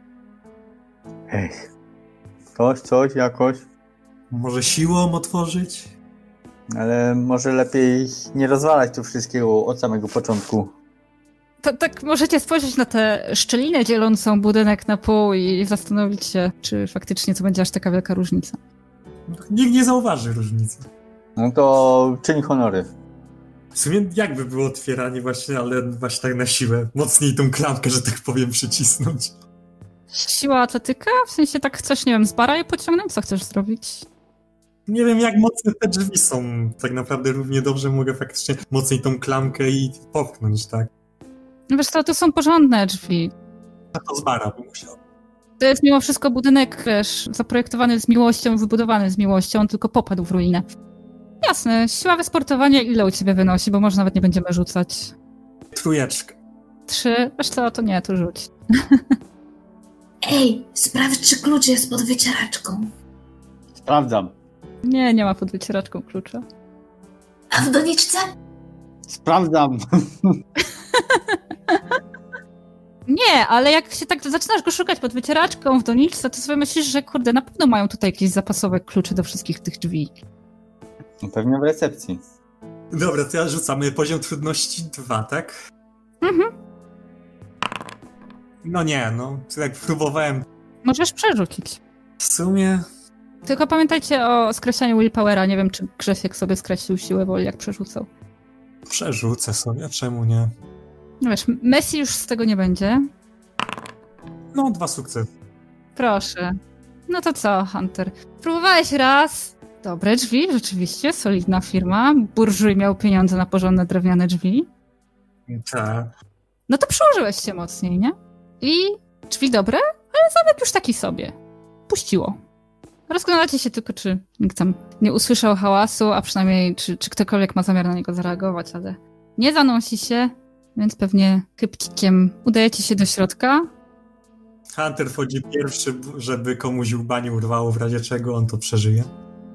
Ech. Coś, coś, jakoś. Może siłą otworzyć? Ale może lepiej nie rozwalać tu wszystkiego od samego początku. To, tak możecie spojrzeć na tę szczelinę dzielącą budynek na pół i zastanowić się, czy faktycznie to będzie aż taka wielka różnica. Nikt nie zauważy różnicy. No to czyń honory. W sumie jakby było otwieranie właśnie, ale właśnie tak na siłę. Mocniej tą klamkę, że tak powiem, przycisnąć. Siła atletyka? W sensie tak chcesz, nie wiem, z bara je pociągnąć? Co chcesz zrobić? Nie wiem, jak mocne te drzwi są. Tak naprawdę równie dobrze mogę faktycznie mocniej tą klamkę i popchnąć, tak? No wiesz co, to są porządne drzwi. A to z bara bym musiał. To jest mimo wszystko budynek, wiesz, zaprojektowany z miłością, wybudowany z miłością, on tylko popadł w ruinę. Jasne, siła wysportowania ile u ciebie wynosi, bo może nawet nie będziemy rzucać. Trójeczkę. Trzy? Wiesz co, to nie, to rzuć. Ej, sprawdź, czy klucz jest pod wycieraczką. Sprawdzam. Nie, nie ma pod wycieraczką klucza. A w doniczce? Sprawdzam. Nie, ale jak się tak zaczynasz go szukać pod wycieraczką w doniczce, to sobie myślisz, że kurde, na pewno mają tutaj jakieś zapasowe klucze do wszystkich tych drzwi. No pewnie w recepcji. Dobra, to ja rzucamy poziom trudności dwa, tak? Mhm. No nie, no. To jak próbowałem Możesz przerzucić. w sumie... Tylko pamiętajcie o skreślaniu willpowera. Nie wiem, czy Grzesiek sobie skreślił siłę woli, jak przerzucał. Przerzucę sobie, a czemu nie? No wiesz, Messi już z tego nie będzie. No, dwa sukcesy. Proszę. No to co, Hunter? Próbowałeś raz. Dobre drzwi, rzeczywiście, solidna firma. Burżuj miał pieniądze na porządne drewniane drzwi. Tak. No to przyłożyłeś się mocniej, nie? I drzwi dobre, ale zamek już taki sobie. Puściło. Rozglądacie się tylko, czy nikt tam nie usłyszał hałasu, a przynajmniej czy, czy ktokolwiek ma zamiar na niego zareagować, ale nie zanosi się, więc pewnie kybcikiem udajecie się do środka. Hunter wchodzi pierwszy, żeby komuś łba nie urwało, w razie czego on to przeżyje.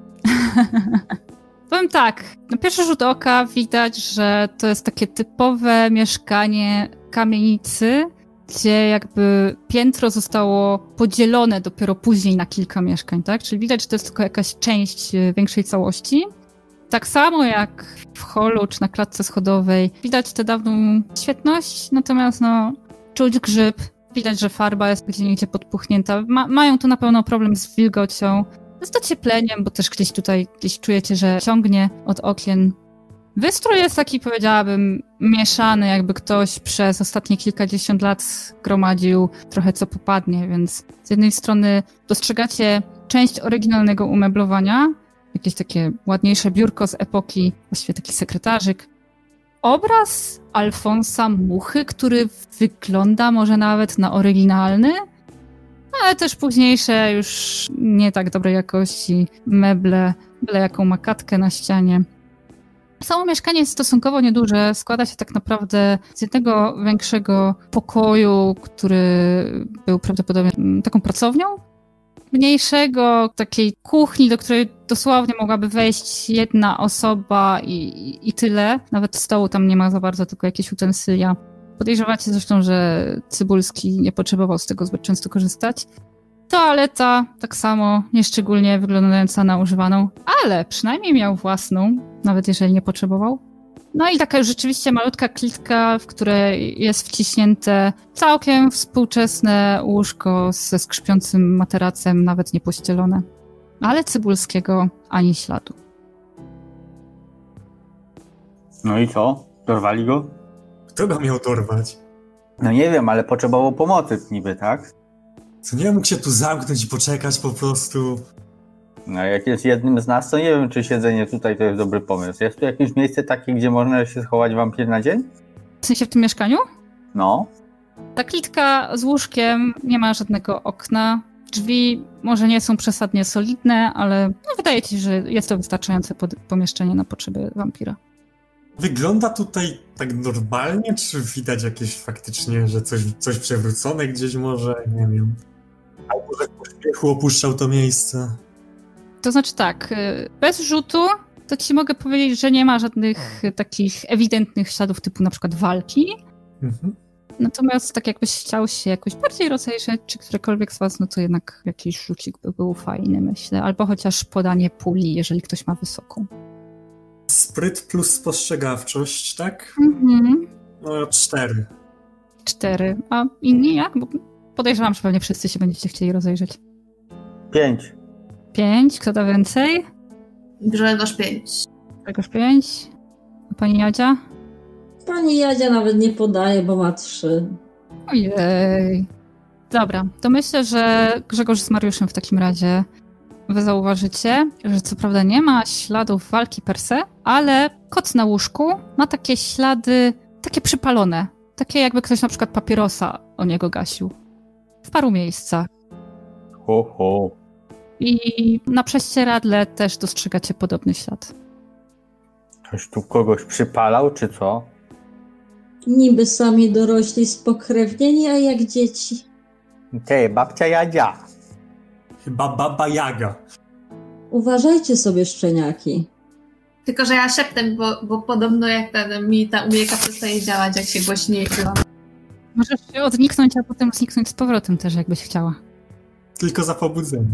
Powiem tak, na pierwszy rzut oka widać, że to jest takie typowe mieszkanie kamienicy, gdzie jakby piętro zostało podzielone dopiero później na kilka mieszkań, tak? Czyli widać, że to jest tylko jakaś część większej całości. Tak samo jak w holu czy na klatce schodowej widać tę dawną świetność, natomiast no czuć grzyb, widać, że farba jest gdzieniegdzie podpuchnięta. Ma, mają tu na pewno problem z wilgocią, z dociepleniem, bo też gdzieś tutaj gdzieś czujecie, że ciągnie od okien. Wystrój jest taki, powiedziałabym, mieszany, jakby ktoś przez ostatnie kilkadziesiąt lat gromadził trochę co popadnie, więc z jednej strony dostrzegacie część oryginalnego umeblowania, jakieś takie ładniejsze biurko z epoki, właściwie taki sekretarzyk. Obraz Alfonsa Muchy, który wygląda może nawet na oryginalny, ale też późniejsze, już nie tak dobrej jakości meble, byle jaką makatkę na ścianie. Samo mieszkanie jest stosunkowo nieduże, składa się tak naprawdę z jednego większego pokoju, który był prawdopodobnie taką pracownią, mniejszego, takiej kuchni, do której dosłownie mogłaby wejść jedna osoba i, i tyle. Nawet stołu tam nie ma za bardzo, tylko jakieś utensylia. Podejrzewacie zresztą, że Cybulski nie potrzebował z tego zbyt często korzystać. Toaleta tak samo, nieszczególnie wyglądająca na używaną, ale przynajmniej miał własną, nawet jeżeli nie potrzebował. No i taka rzeczywiście malutka klitka, w której jest wciśnięte całkiem współczesne łóżko ze skrzypiącym materacem, nawet nie pościelone. Ale Cybulskiego ani śladu. No i co? Dorwali go? Kto go miał dorwać? No nie wiem, ale potrzebował pomocy niby, tak? Co nie mógł się tu zamknąć i poczekać po prostu? No jak jest jednym z nas, to nie wiem, czy siedzenie tutaj to jest dobry pomysł. Jest tu jakieś miejsce takie, gdzie można się schować wampir na dzień? W sensie w tym mieszkaniu? No. Ta klitka z łóżkiem, nie ma żadnego okna. Drzwi może nie są przesadnie solidne, ale no, wydaje ci się, że jest to wystarczające pod- pomieszczenie na potrzeby wampira. Wygląda tutaj tak normalnie, czy widać jakieś faktycznie, że coś, coś przewrócone gdzieś może? Nie wiem. Albo że w pośpiechu opuszczał to miejsce. To znaczy tak, bez rzutu to ci mogę powiedzieć, że nie ma żadnych takich ewidentnych śladów typu na przykład walki. Mhm. Natomiast tak jakbyś chciał się jakoś bardziej rozejrzeć, czy którekolwiek z was, no to jednak jakiś rzucik by był fajny, myślę. Albo chociaż podanie puli, jeżeli ktoś ma wysoką. Spryt plus spostrzegawczość, tak? Mhm. No, cztery. Cztery. A inni jak? Bo podejrzewam, że pewnie wszyscy się będziecie chcieli rozejrzeć. Pięć. Pięć. Kto da więcej? Grzegorz pięć. Grzegorz pięć. A pani Jadzia? Pani Jadzia nawet nie podaje, bo ma trzy. Ojej. Dobra, to myślę, że Grzegorz z Mariuszem w takim razie wy zauważycie, że co prawda nie ma śladów walki per se, ale kot na łóżku ma takie ślady, takie przypalone. Takie jakby ktoś na przykład papierosa o niego gasił. W paru miejscach. Ho, ho. I na prześcieradle też dostrzegacie podobny ślad. Ktoś tu kogoś przypalał, czy co? Niby sami dorośli spokrewnieni, a jak dzieci. Ty, babcia Jadzia. Chyba Baba Jaga. Uważajcie sobie, szczeniaki. Tylko, że ja szeptem, bo, bo podobno jak ta, mi ta umiejka przestaje działać, jak się głośniej chyba. Możesz się odniknąć, a potem zniknąć z powrotem też, jakbyś chciała. Tylko za pobudzenie.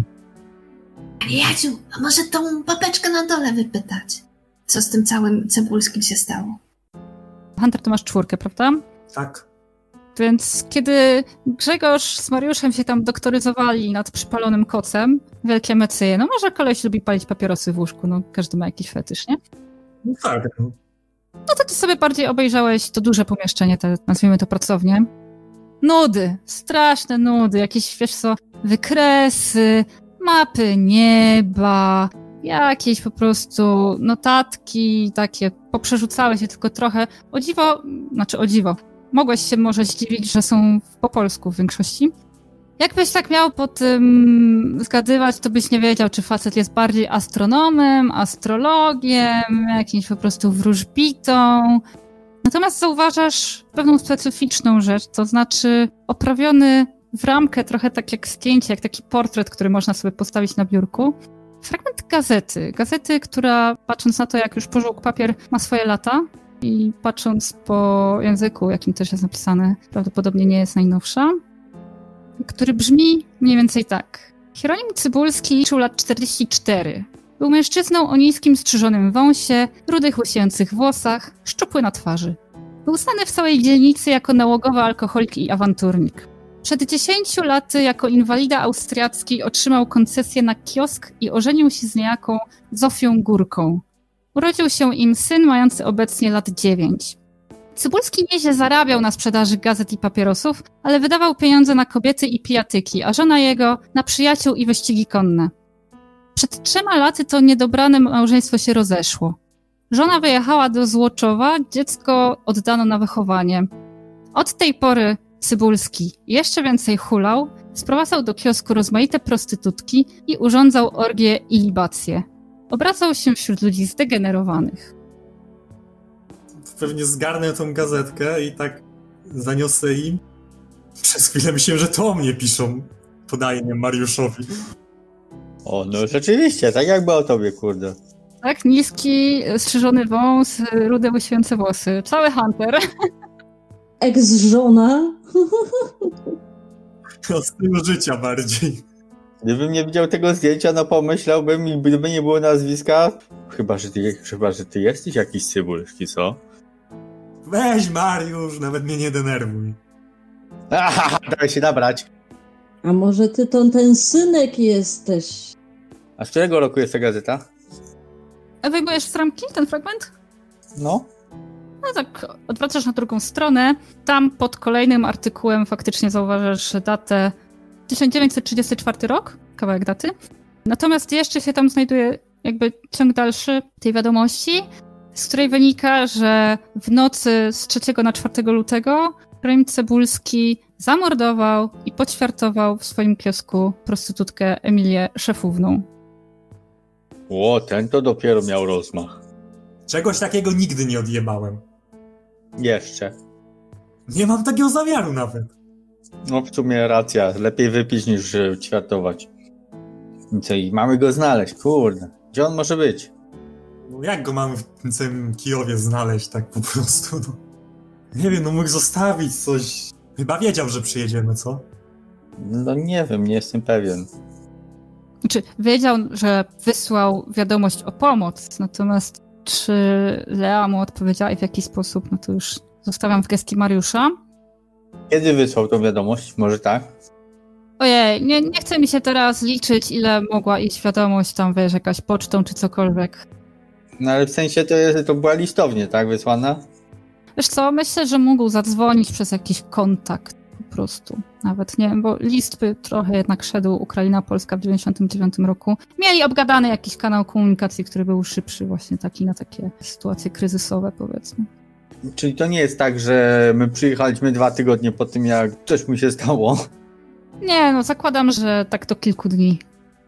Panie Jadziu, a może tą babeczkę na dole wypytać? Co z tym całym Cebulskim się stało? Hunter, to masz czwórkę, prawda? Tak. Więc kiedy Grzegorz z Mariuszem się tam doktoryzowali nad przypalonym kocem, wielkie mecyje, no może koleś lubi palić papierosy w łóżku, no każdy ma jakiś fetysz, nie? No tak. No. No to ty sobie bardziej obejrzałeś to duże pomieszczenie, te, nazwijmy to pracownię. Nudy, straszne nudy, jakieś, wiesz co, wykresy, mapy nieba, jakieś po prostu notatki takie poprzerzucały się tylko trochę. O dziwo, znaczy o dziwo, mogłeś się może zdziwić, że są po polsku w większości. Jakbyś tak miał po tym zgadywać, to byś nie wiedział, czy facet jest bardziej astronomem, astrologiem, jakimś po prostu wróżbitą. Natomiast zauważasz pewną specyficzną rzecz, to znaczy oprawiony w ramkę, trochę tak jak zdjęcie, jak taki portret, który można sobie postawić na biurku. Fragment gazety. Gazety, która patrząc na to, jak już pożółkł papier, ma swoje lata i patrząc po języku, jakim też jest napisane, prawdopodobnie nie jest najnowsza, który brzmi mniej więcej tak. Hieronim Cybulski liczył lat czterdzieści cztery. Był mężczyzną o niskim, strzyżonym wąsie, rudych, łysiejących włosach, szczupły na twarzy. Był znany w całej dzielnicy jako nałogowy alkoholik i awanturnik. Przed dziesięciu laty jako inwalida austriacki otrzymał koncesję na kiosk i ożenił się z niejaką Zofią Górką. Urodził się im syn mający obecnie lat dziewięć. Cybulski nieźle zarabiał na sprzedaży gazet i papierosów, ale wydawał pieniądze na kobiety i pijatyki, a żona jego na przyjaciół i wyścigi konne. Przed trzema laty to niedobrane małżeństwo się rozeszło. Żona wyjechała do Złoczowa, dziecko oddano na wychowanie. Od tej pory Cybulski jeszcze więcej hulał, sprowadzał do kiosku rozmaite prostytutki i urządzał orgie i libacje. Obracał się wśród ludzi zdegenerowanych. Pewnie zgarnę tą gazetkę i tak zaniosę im. Przez chwilę myślałem, że to o mnie piszą. Podaję Mariuszowi. O, no rzeczywiście, tak jakby o tobie, kurde. Tak, niski, strzyżony wąs, rude, łysiące włosy. Cały Hunter. Ex-żona? O stylu życia bardziej. Gdybym nie widział tego zdjęcia, no pomyślałbym i gdyby nie było nazwiska, chyba, że ty, chyba, że ty jesteś jakiś Cybulski, co? Weź Mariusz, nawet mnie nie denerwuj. Aha, daj się nabrać. A może ty to ten synek jesteś? A z którego roku jest ta gazeta? A wyjmujesz z ramki ten fragment? No. No tak, odwracasz na drugą stronę. Tam pod kolejnym artykułem faktycznie zauważasz datę tysiąc dziewięćset trzydziesty czwarty rok, kawałek daty. Natomiast jeszcze się tam znajduje jakby ciąg dalszy tej wiadomości, z której wynika, że w nocy z trzeciego na czwartego lutego Prym Cebulski zamordował i poćwiartował w swoim kiosku prostytutkę Emilię Szefówną. O, ten to dopiero miał rozmach. Czegoś takiego nigdy nie odjebałem. Jeszcze. Nie mam takiego zamiaru nawet. No w sumie racja, lepiej wypić niż y, ćwiartować. I co, i mamy go znaleźć, kurde. Gdzie on może być? No jak go mamy w tym całym Kijowie znaleźć tak po prostu? No. Nie wiem, no mógł zostawić coś. Chyba wiedział, że przyjedziemy, co? No nie wiem, nie jestem pewien. Znaczy, wiedział, że wysłał wiadomość o pomoc, natomiast czy Lea mu odpowiedziała i w jaki sposób, no to już zostawiam w gestii Mariusza. Kiedy wysłał tą wiadomość? Może tak? Ojej, nie, nie chce mi się teraz liczyć, ile mogła iść wiadomość tam, wiesz, jakaś pocztą czy cokolwiek. No ale w sensie to, jest, to była listownie, tak? Wysłana? Wiesz co, myślę, że mógł zadzwonić przez jakiś kontakt po prostu. Nawet nie wiem, bo list by trochę jednak szedł Ukraina-Polska w dziewięćdziesiątym dziewiątym roku. Mieli obgadany jakiś kanał komunikacji, który był szybszy właśnie taki na takie sytuacje kryzysowe, powiedzmy. Czyli to nie jest tak, że my przyjechaliśmy dwa tygodnie po tym, jak coś mu się stało? Nie, no zakładam, że tak do kilku dni.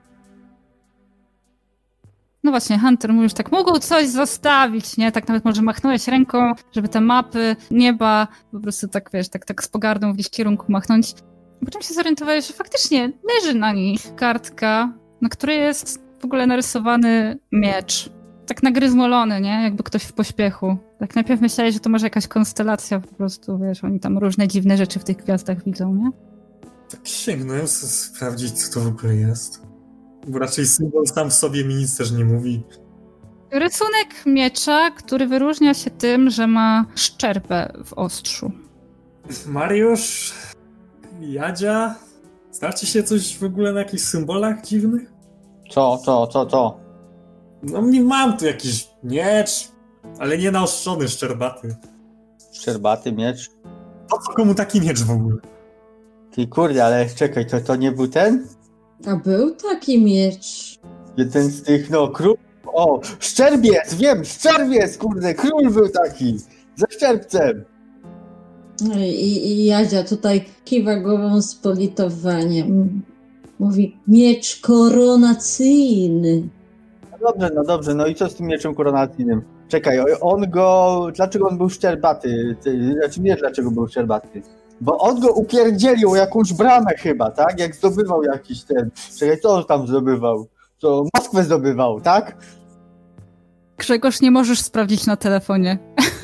No właśnie, Hunter mówisz tak, mógł coś zostawić, nie? Tak nawet może machnąłeś ręką, żeby te mapy nieba po prostu tak, wiesz, tak, tak z pogardą w gdzieś kierunku machnąć. Potem się zorientowałeś, że faktycznie leży na nich kartka, na której jest w ogóle narysowany miecz. Tak nagryzmolony, nie? Jakby ktoś w pośpiechu. Tak najpierw myślałeś, że to może jakaś konstelacja po prostu, wiesz, oni tam różne dziwne rzeczy w tych gwiazdach widzą, nie? Tak sięgnąłem sobie sprawdzić, co to w ogóle jest. Bo raczej symbol sam w sobie mi nic też nie mówi. Rysunek miecza, który wyróżnia się tym, że ma szczerbę w ostrzu. Mariusz, Jadzia, znacie się coś w ogóle na jakichś symbolach dziwnych? Co, co, co, co? No nie mam tu jakiś miecz, ale nie naostrzony, szczerbaty. Szczerbaty miecz? Po co komu taki miecz w ogóle? Ty kurde, ale czekaj, to, to nie był ten? A był taki miecz. Jeden z tych, no, król... O, szczerbiec, wiem, szczerbiec, kurde, król był taki. Ze szczerbcem. No I, i Jadzia tutaj kiwa głową z politowaniem. Mówi, miecz koronacyjny. No dobrze, no dobrze, no i co z tym mieczem koronacyjnym? Czekaj, on go... Dlaczego on był szczerbaty? Znaczy nie, dlaczego był szczerbaty. Bo on go upierdzielił jakąś bramę chyba, tak? Jak zdobywał jakiś ten... Czekaj, co on tam zdobywał? Co Moskwę zdobywał, tak? Grzegorz, nie możesz sprawdzić na telefonie.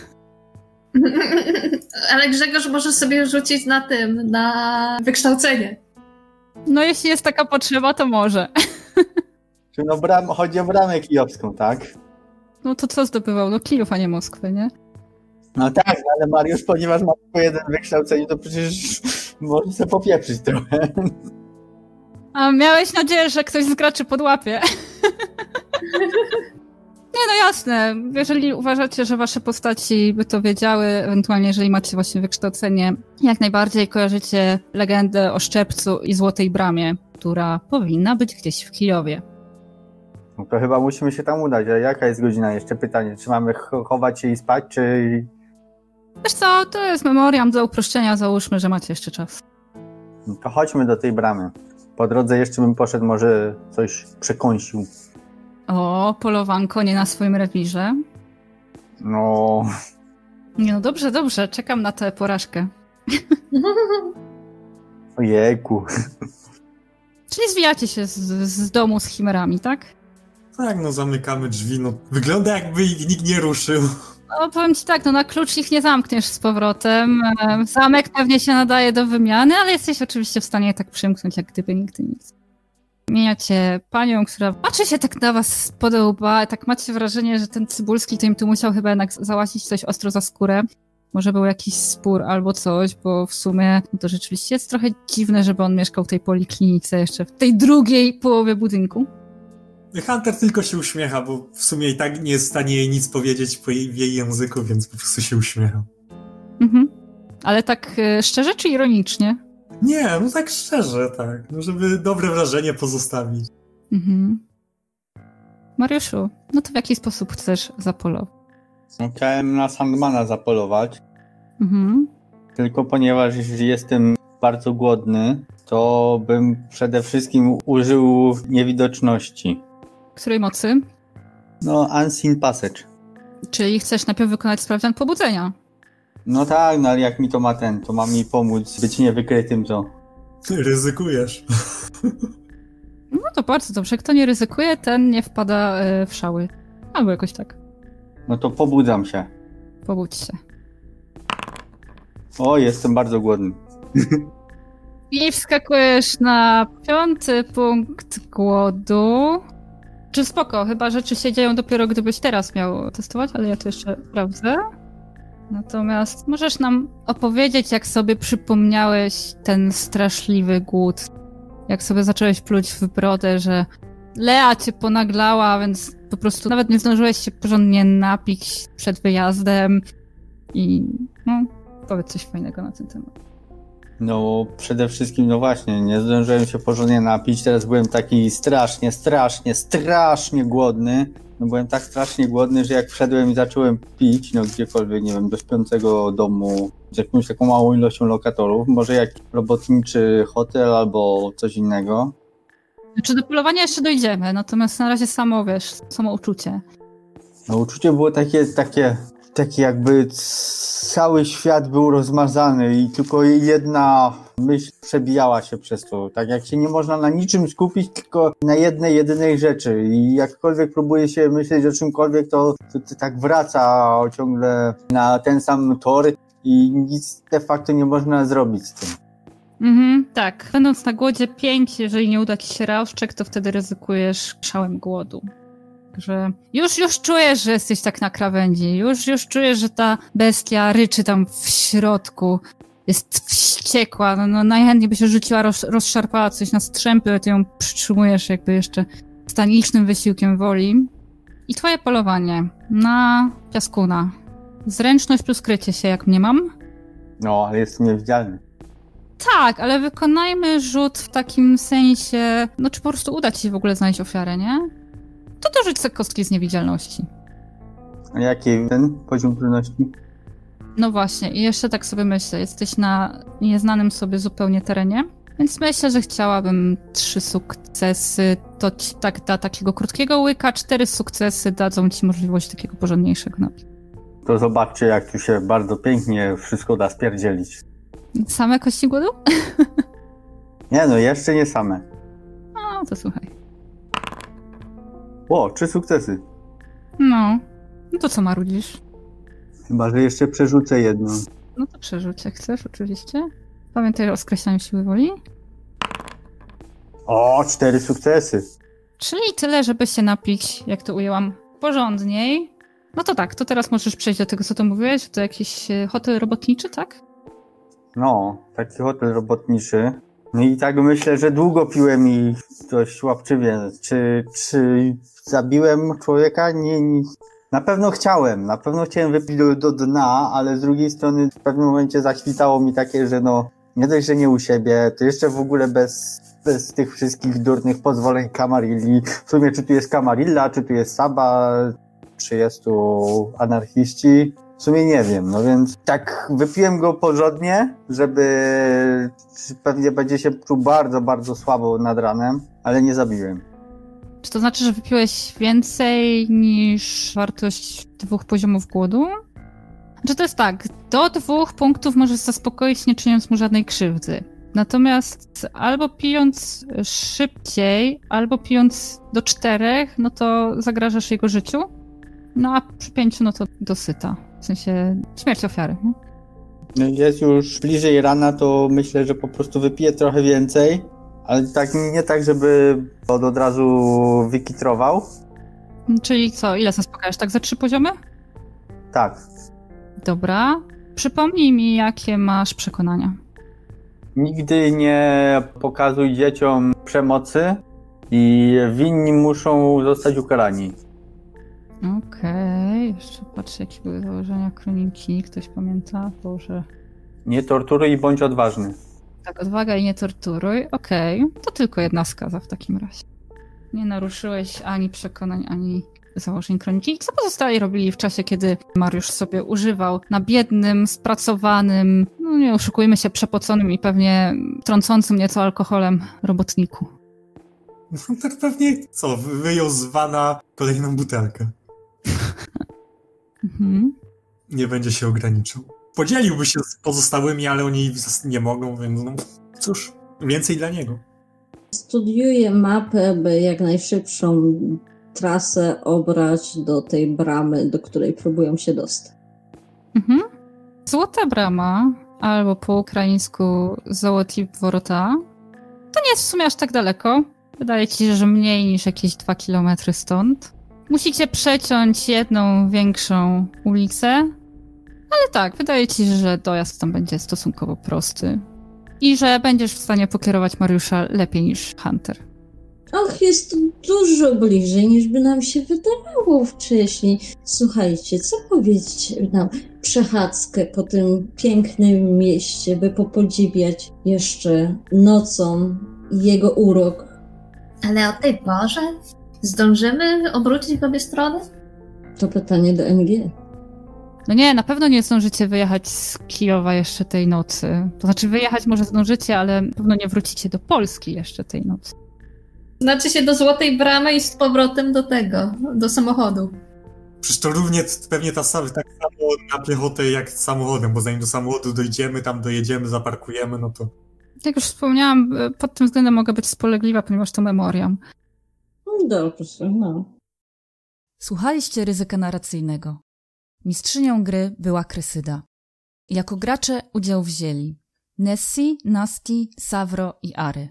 Ale Grzegorz może sobie rzucić na tym, na wykształcenie. No jeśli jest taka potrzeba, to może. Czy no bram... chodzi o bramę kijowską, tak? No to co zdobywał? No Kijów, a nie Moskwę, nie? No tak, ale Mariusz, ponieważ ma tylko jeden wykształcenie, to przecież może sobie popieprzyć trochę. A miałeś nadzieję, że ktoś z graczy podłapie. Nie, no jasne. Jeżeli uważacie, że wasze postaci by to wiedziały, ewentualnie jeżeli macie właśnie wykształcenie, jak najbardziej kojarzycie legendę o Szczerbcu i Złotej Bramie, która powinna być gdzieś w Kijowie. No to chyba musimy się tam udać. A jaka jest godzina? Jeszcze pytanie, czy mamy chować się i spać, czy... Wiesz co, to jest memoriam dla uproszczenia, załóżmy, że macie jeszcze czas. No to chodźmy do tej bramy. Po drodze jeszcze bym poszedł, może coś przekąsił. O, polowanko nie na swoim rewirze. No... Nie, no dobrze, dobrze, czekam na tę porażkę. Ojejku. Czyli zwijacie się z, z domu z chimerami, tak? Tak, no zamykamy drzwi, no wygląda jakby ich nikt nie ruszył. No powiem ci tak, no na klucz ich nie zamkniesz z powrotem. Zamek pewnie się nadaje do wymiany, ale jesteś oczywiście w stanie je tak przymknąć, jak gdyby nigdy nic. Mijacie panią, która patrzy się tak na was spod łba, tak macie wrażenie, że ten Cybulski to im tu musiał chyba jednak załazić coś ostro za skórę. Może był jakiś spór albo coś, bo w sumie no to rzeczywiście jest trochę dziwne, żeby on mieszkał w tej poliklinice jeszcze w tej drugiej połowie budynku. Hunter tylko się uśmiecha, bo w sumie i tak nie jest w stanie jej nic powiedzieć po jej, w jej języku, więc po prostu się uśmiecha. Mhm. Ale tak e, szczerze czy ironicznie? Nie, no tak szczerze, tak. No żeby dobre wrażenie pozostawić. Mhm. Mariuszu, no to w jaki sposób chcesz zapolować? No, chciałem na Sandmana zapolować, Mhm. tylko ponieważ jestem bardzo głodny, to bym przede wszystkim użył niewidoczności. Której mocy? No, Unseen Passage. Czyli chcesz najpierw wykonać sprawdzian pobudzenia. No tak, no ale jak mi to ma ten, to ma mi pomóc być niewykrytym, to... Ryzykujesz. No to bardzo dobrze. Kto nie ryzykuje, ten nie wpada e, w szały. Albo jakoś tak. No to pobudzam się. Pobudź się. O, jestem bardzo głodny. I wskakujesz na piąty punkt głodu. Czy spoko, chyba rzeczy się dzieją dopiero gdybyś teraz miał testować, ale ja to jeszcze sprawdzę. Natomiast możesz nam opowiedzieć, jak sobie przypomniałeś ten straszliwy głód. Jak sobie zacząłeś pluć w brodę, że Lea cię ponaglała, więc po prostu nawet nie zdążyłeś się porządnie napić przed wyjazdem. I no, powiedz coś fajnego na ten temat. No, przede wszystkim, no właśnie, nie zdążyłem się porządnie napić, teraz byłem taki strasznie, strasznie, strasznie głodny. No byłem tak strasznie głodny, że jak wszedłem i zacząłem pić, no gdziekolwiek, nie wiem, do śpiącego domu z jakąś taką małą ilością lokatorów, może jak robotniczy hotel albo coś innego. Znaczy do polowania jeszcze dojdziemy, natomiast na razie samo, wiesz, samo uczucie. No uczucie było takie, takie, takie jakby cały świat był rozmazany i tylko jedna myśl przebijała się przez to. Tak jak się nie można na niczym skupić, tylko na jednej, jedynej rzeczy. I jakkolwiek próbuje się myśleć o czymkolwiek, to, to, to tak wraca ciągle na ten sam tor i nic de facto nie można zrobić z tym. Mhm, tak. Będąc na głodzie pięć, jeżeli nie uda ci się rauszczek, to wtedy ryzykujesz szałem głodu. Także już, już czujesz, że jesteś tak na krawędzi. Już, już czujesz, że ta bestia ryczy tam w środku. Jest wściekła. No, no najchętniej by się rzuciła, roz, rozszarpała coś na strzępy, ale ty ją przytrzymujesz jakby jeszcze stanicznym wysiłkiem woli. I twoje polowanie na piaskuna. Zręczność plus krycie się, jak mniemam. No, ale jestem niewidzialny. Tak, ale wykonajmy rzut w takim sensie, no czy po prostu uda ci się w ogóle znaleźć ofiarę, nie? To dorzuć sobie kostki z niewidzialności. A jaki ten poziom trudności? No właśnie, i jeszcze tak sobie myślę, jesteś na nieznanym sobie zupełnie terenie, więc myślę, że chciałabym trzy sukcesy, to ci tak da takiego krótkiego łyka, cztery sukcesy dadzą ci możliwość takiego porządniejszego napisu. To zobaczcie, jak tu się bardzo pięknie wszystko da spierdzielić. Same kości głodu? Nie no, jeszcze nie same. No, to słuchaj. O, trzy sukcesy. No, no to co marudzisz? Chyba, że jeszcze przerzucę jedno. No to przerzuć, jak chcesz, oczywiście. Pamiętaj o skreślaniu siły woli. O, cztery sukcesy. Czyli tyle, żeby się napić, jak to ujęłam, porządniej. No to tak, to teraz możesz przejść do tego, co to mówiłeś, to jakiś hotel robotniczy, tak? No, taki hotel robotniczy. No i tak myślę, że długo piłem i dość łapczywie. Czy, czy zabiłem człowieka? Nie, nie. Na pewno chciałem, na pewno chciałem wypić do, do dna, ale z drugiej strony w pewnym momencie zaświtało mi takie, że no, nie dość, że nie u siebie, to jeszcze w ogóle bez, bez tych wszystkich durnych pozwoleń Kamarilli. W sumie czy tu jest Kamarilla, czy tu jest Saba, czy jest tu anarchiści. W sumie nie wiem, no więc tak wypiłem go porządnie, żeby pewnie będzie się czuł bardzo, bardzo słabo nad ranem, ale nie zabiłem. Czy to znaczy, że wypiłeś więcej niż wartość dwóch poziomów głodu? Znaczy to jest tak, do dwóch punktów możesz zaspokoić, nie czyniąc mu żadnej krzywdy. Natomiast albo pijąc szybciej, albo pijąc do czterech, no to zagrażasz jego życiu. No a przy pięciu, no to dosyta. W sensie śmierć ofiary. Nie? Jest już bliżej rana, to myślę, że po prostu wypiję trochę więcej, ale tak nie tak, żeby od, od razu wykitrował. Czyli co, ile zaspokajasz? Tak za trzy poziomy? Tak. Dobra. Przypomnij mi, jakie masz przekonania. Nigdy nie pokazuj dzieciom przemocy i winni muszą zostać ukarani. Okej, okay. Jeszcze patrzę, jakie były założenia kroniki. Ktoś pamięta? Boże. Nie torturuj i bądź odważny. tak, odwaga i nie torturuj. Okej, okay. To tylko jedna skaza w takim razie. Nie naruszyłeś ani przekonań, ani założeń kroniki. Co pozostali robili w czasie, kiedy Mariusz sobie używał na biednym, spracowanym, no nie oszukujmy się, przepoconym i pewnie trącącym nieco alkoholem robotniku? No tak pewnie, co, wyjął z wana kolejną butelkę. Mhm. Nie będzie się ograniczał. Podzieliłby się z pozostałymi, ale oni nie mogą, więc no cóż, więcej dla niego. Studiuję mapę, by jak najszybszą trasę obrać do tej bramy, do której próbują się dostać. Mhm. Złota brama, albo po ukraińsku Złoty Worota, to nie jest w sumie aż tak daleko. Wydaje ci się, że mniej niż jakieś dwa kilometry stąd. Musicie przeciąć jedną większą ulicę, ale tak, wydaje ci się, że dojazd tam będzie stosunkowo prosty. I że będziesz w stanie pokierować Mariusza lepiej niż Hunter. Och, jest to dużo bliżej, niż by nam się wydawało wcześniej. Słuchajcie, co powiecie nam przechadzkę po tym pięknym mieście, by popodziwiać jeszcze nocą jego urok? Ale o tej porze zdążymy obrócić w obie strony? To pytanie do M G. No nie, na pewno nie zdążycie wyjechać z Kijowa jeszcze tej nocy. To znaczy wyjechać może zdążycie, ale na pewno nie wrócicie do Polski jeszcze tej nocy. Znaczy się do Złotej Bramy i z powrotem do tego, do samochodu. Przecież to równie pewnie ta sama, tak samo na piechotę jak z samochodem, bo zanim do samochodu dojdziemy, tam dojedziemy, zaparkujemy, no to... Jak już wspomniałam, pod tym względem mogę być spolegliwa, ponieważ to memoriam. No dobrze, no. Słuchaliście ryzyka narracyjnego. Mistrzynią gry była Krysyda. Jako gracze udział wzięli Nessie, Nasti, Savro i Ary.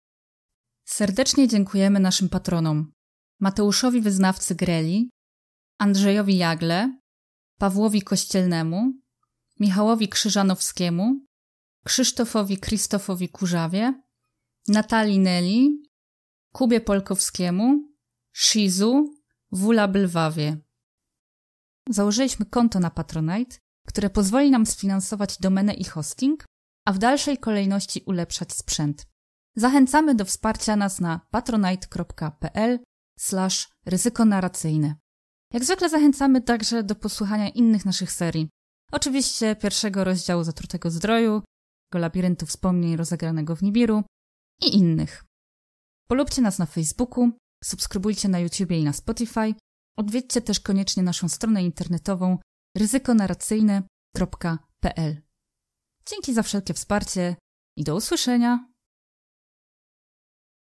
Serdecznie dziękujemy naszym patronom Mateuszowi Wyznawcy Greli, Andrzejowi Jagle, Pawłowi Kościelnemu, Michałowi Krzyżanowskiemu, Krzysztofowi Krzysztofowi Kurzawie, Natalii Neli, Kubie Polkowskiemu, Shizu, Wula Blwawie. Założyliśmy konto na Patronite, które pozwoli nam sfinansować domenę i hosting, a w dalszej kolejności ulepszać sprzęt. Zachęcamy do wsparcia nas na patronite.pl slash ryzyko narracyjne. Jak zwykle zachęcamy także do posłuchania innych naszych serii. Oczywiście pierwszego rozdziału Zatrutego Zdroju, Labiryntu Wspomnień rozegranego w Nibiru i innych. Polubcie nas na Facebooku, subskrybujcie na YouTubie i na Spotify. Odwiedźcie też koniecznie naszą stronę internetową ryzyko narracyjne kropka p l. Dzięki za wszelkie wsparcie i do usłyszenia!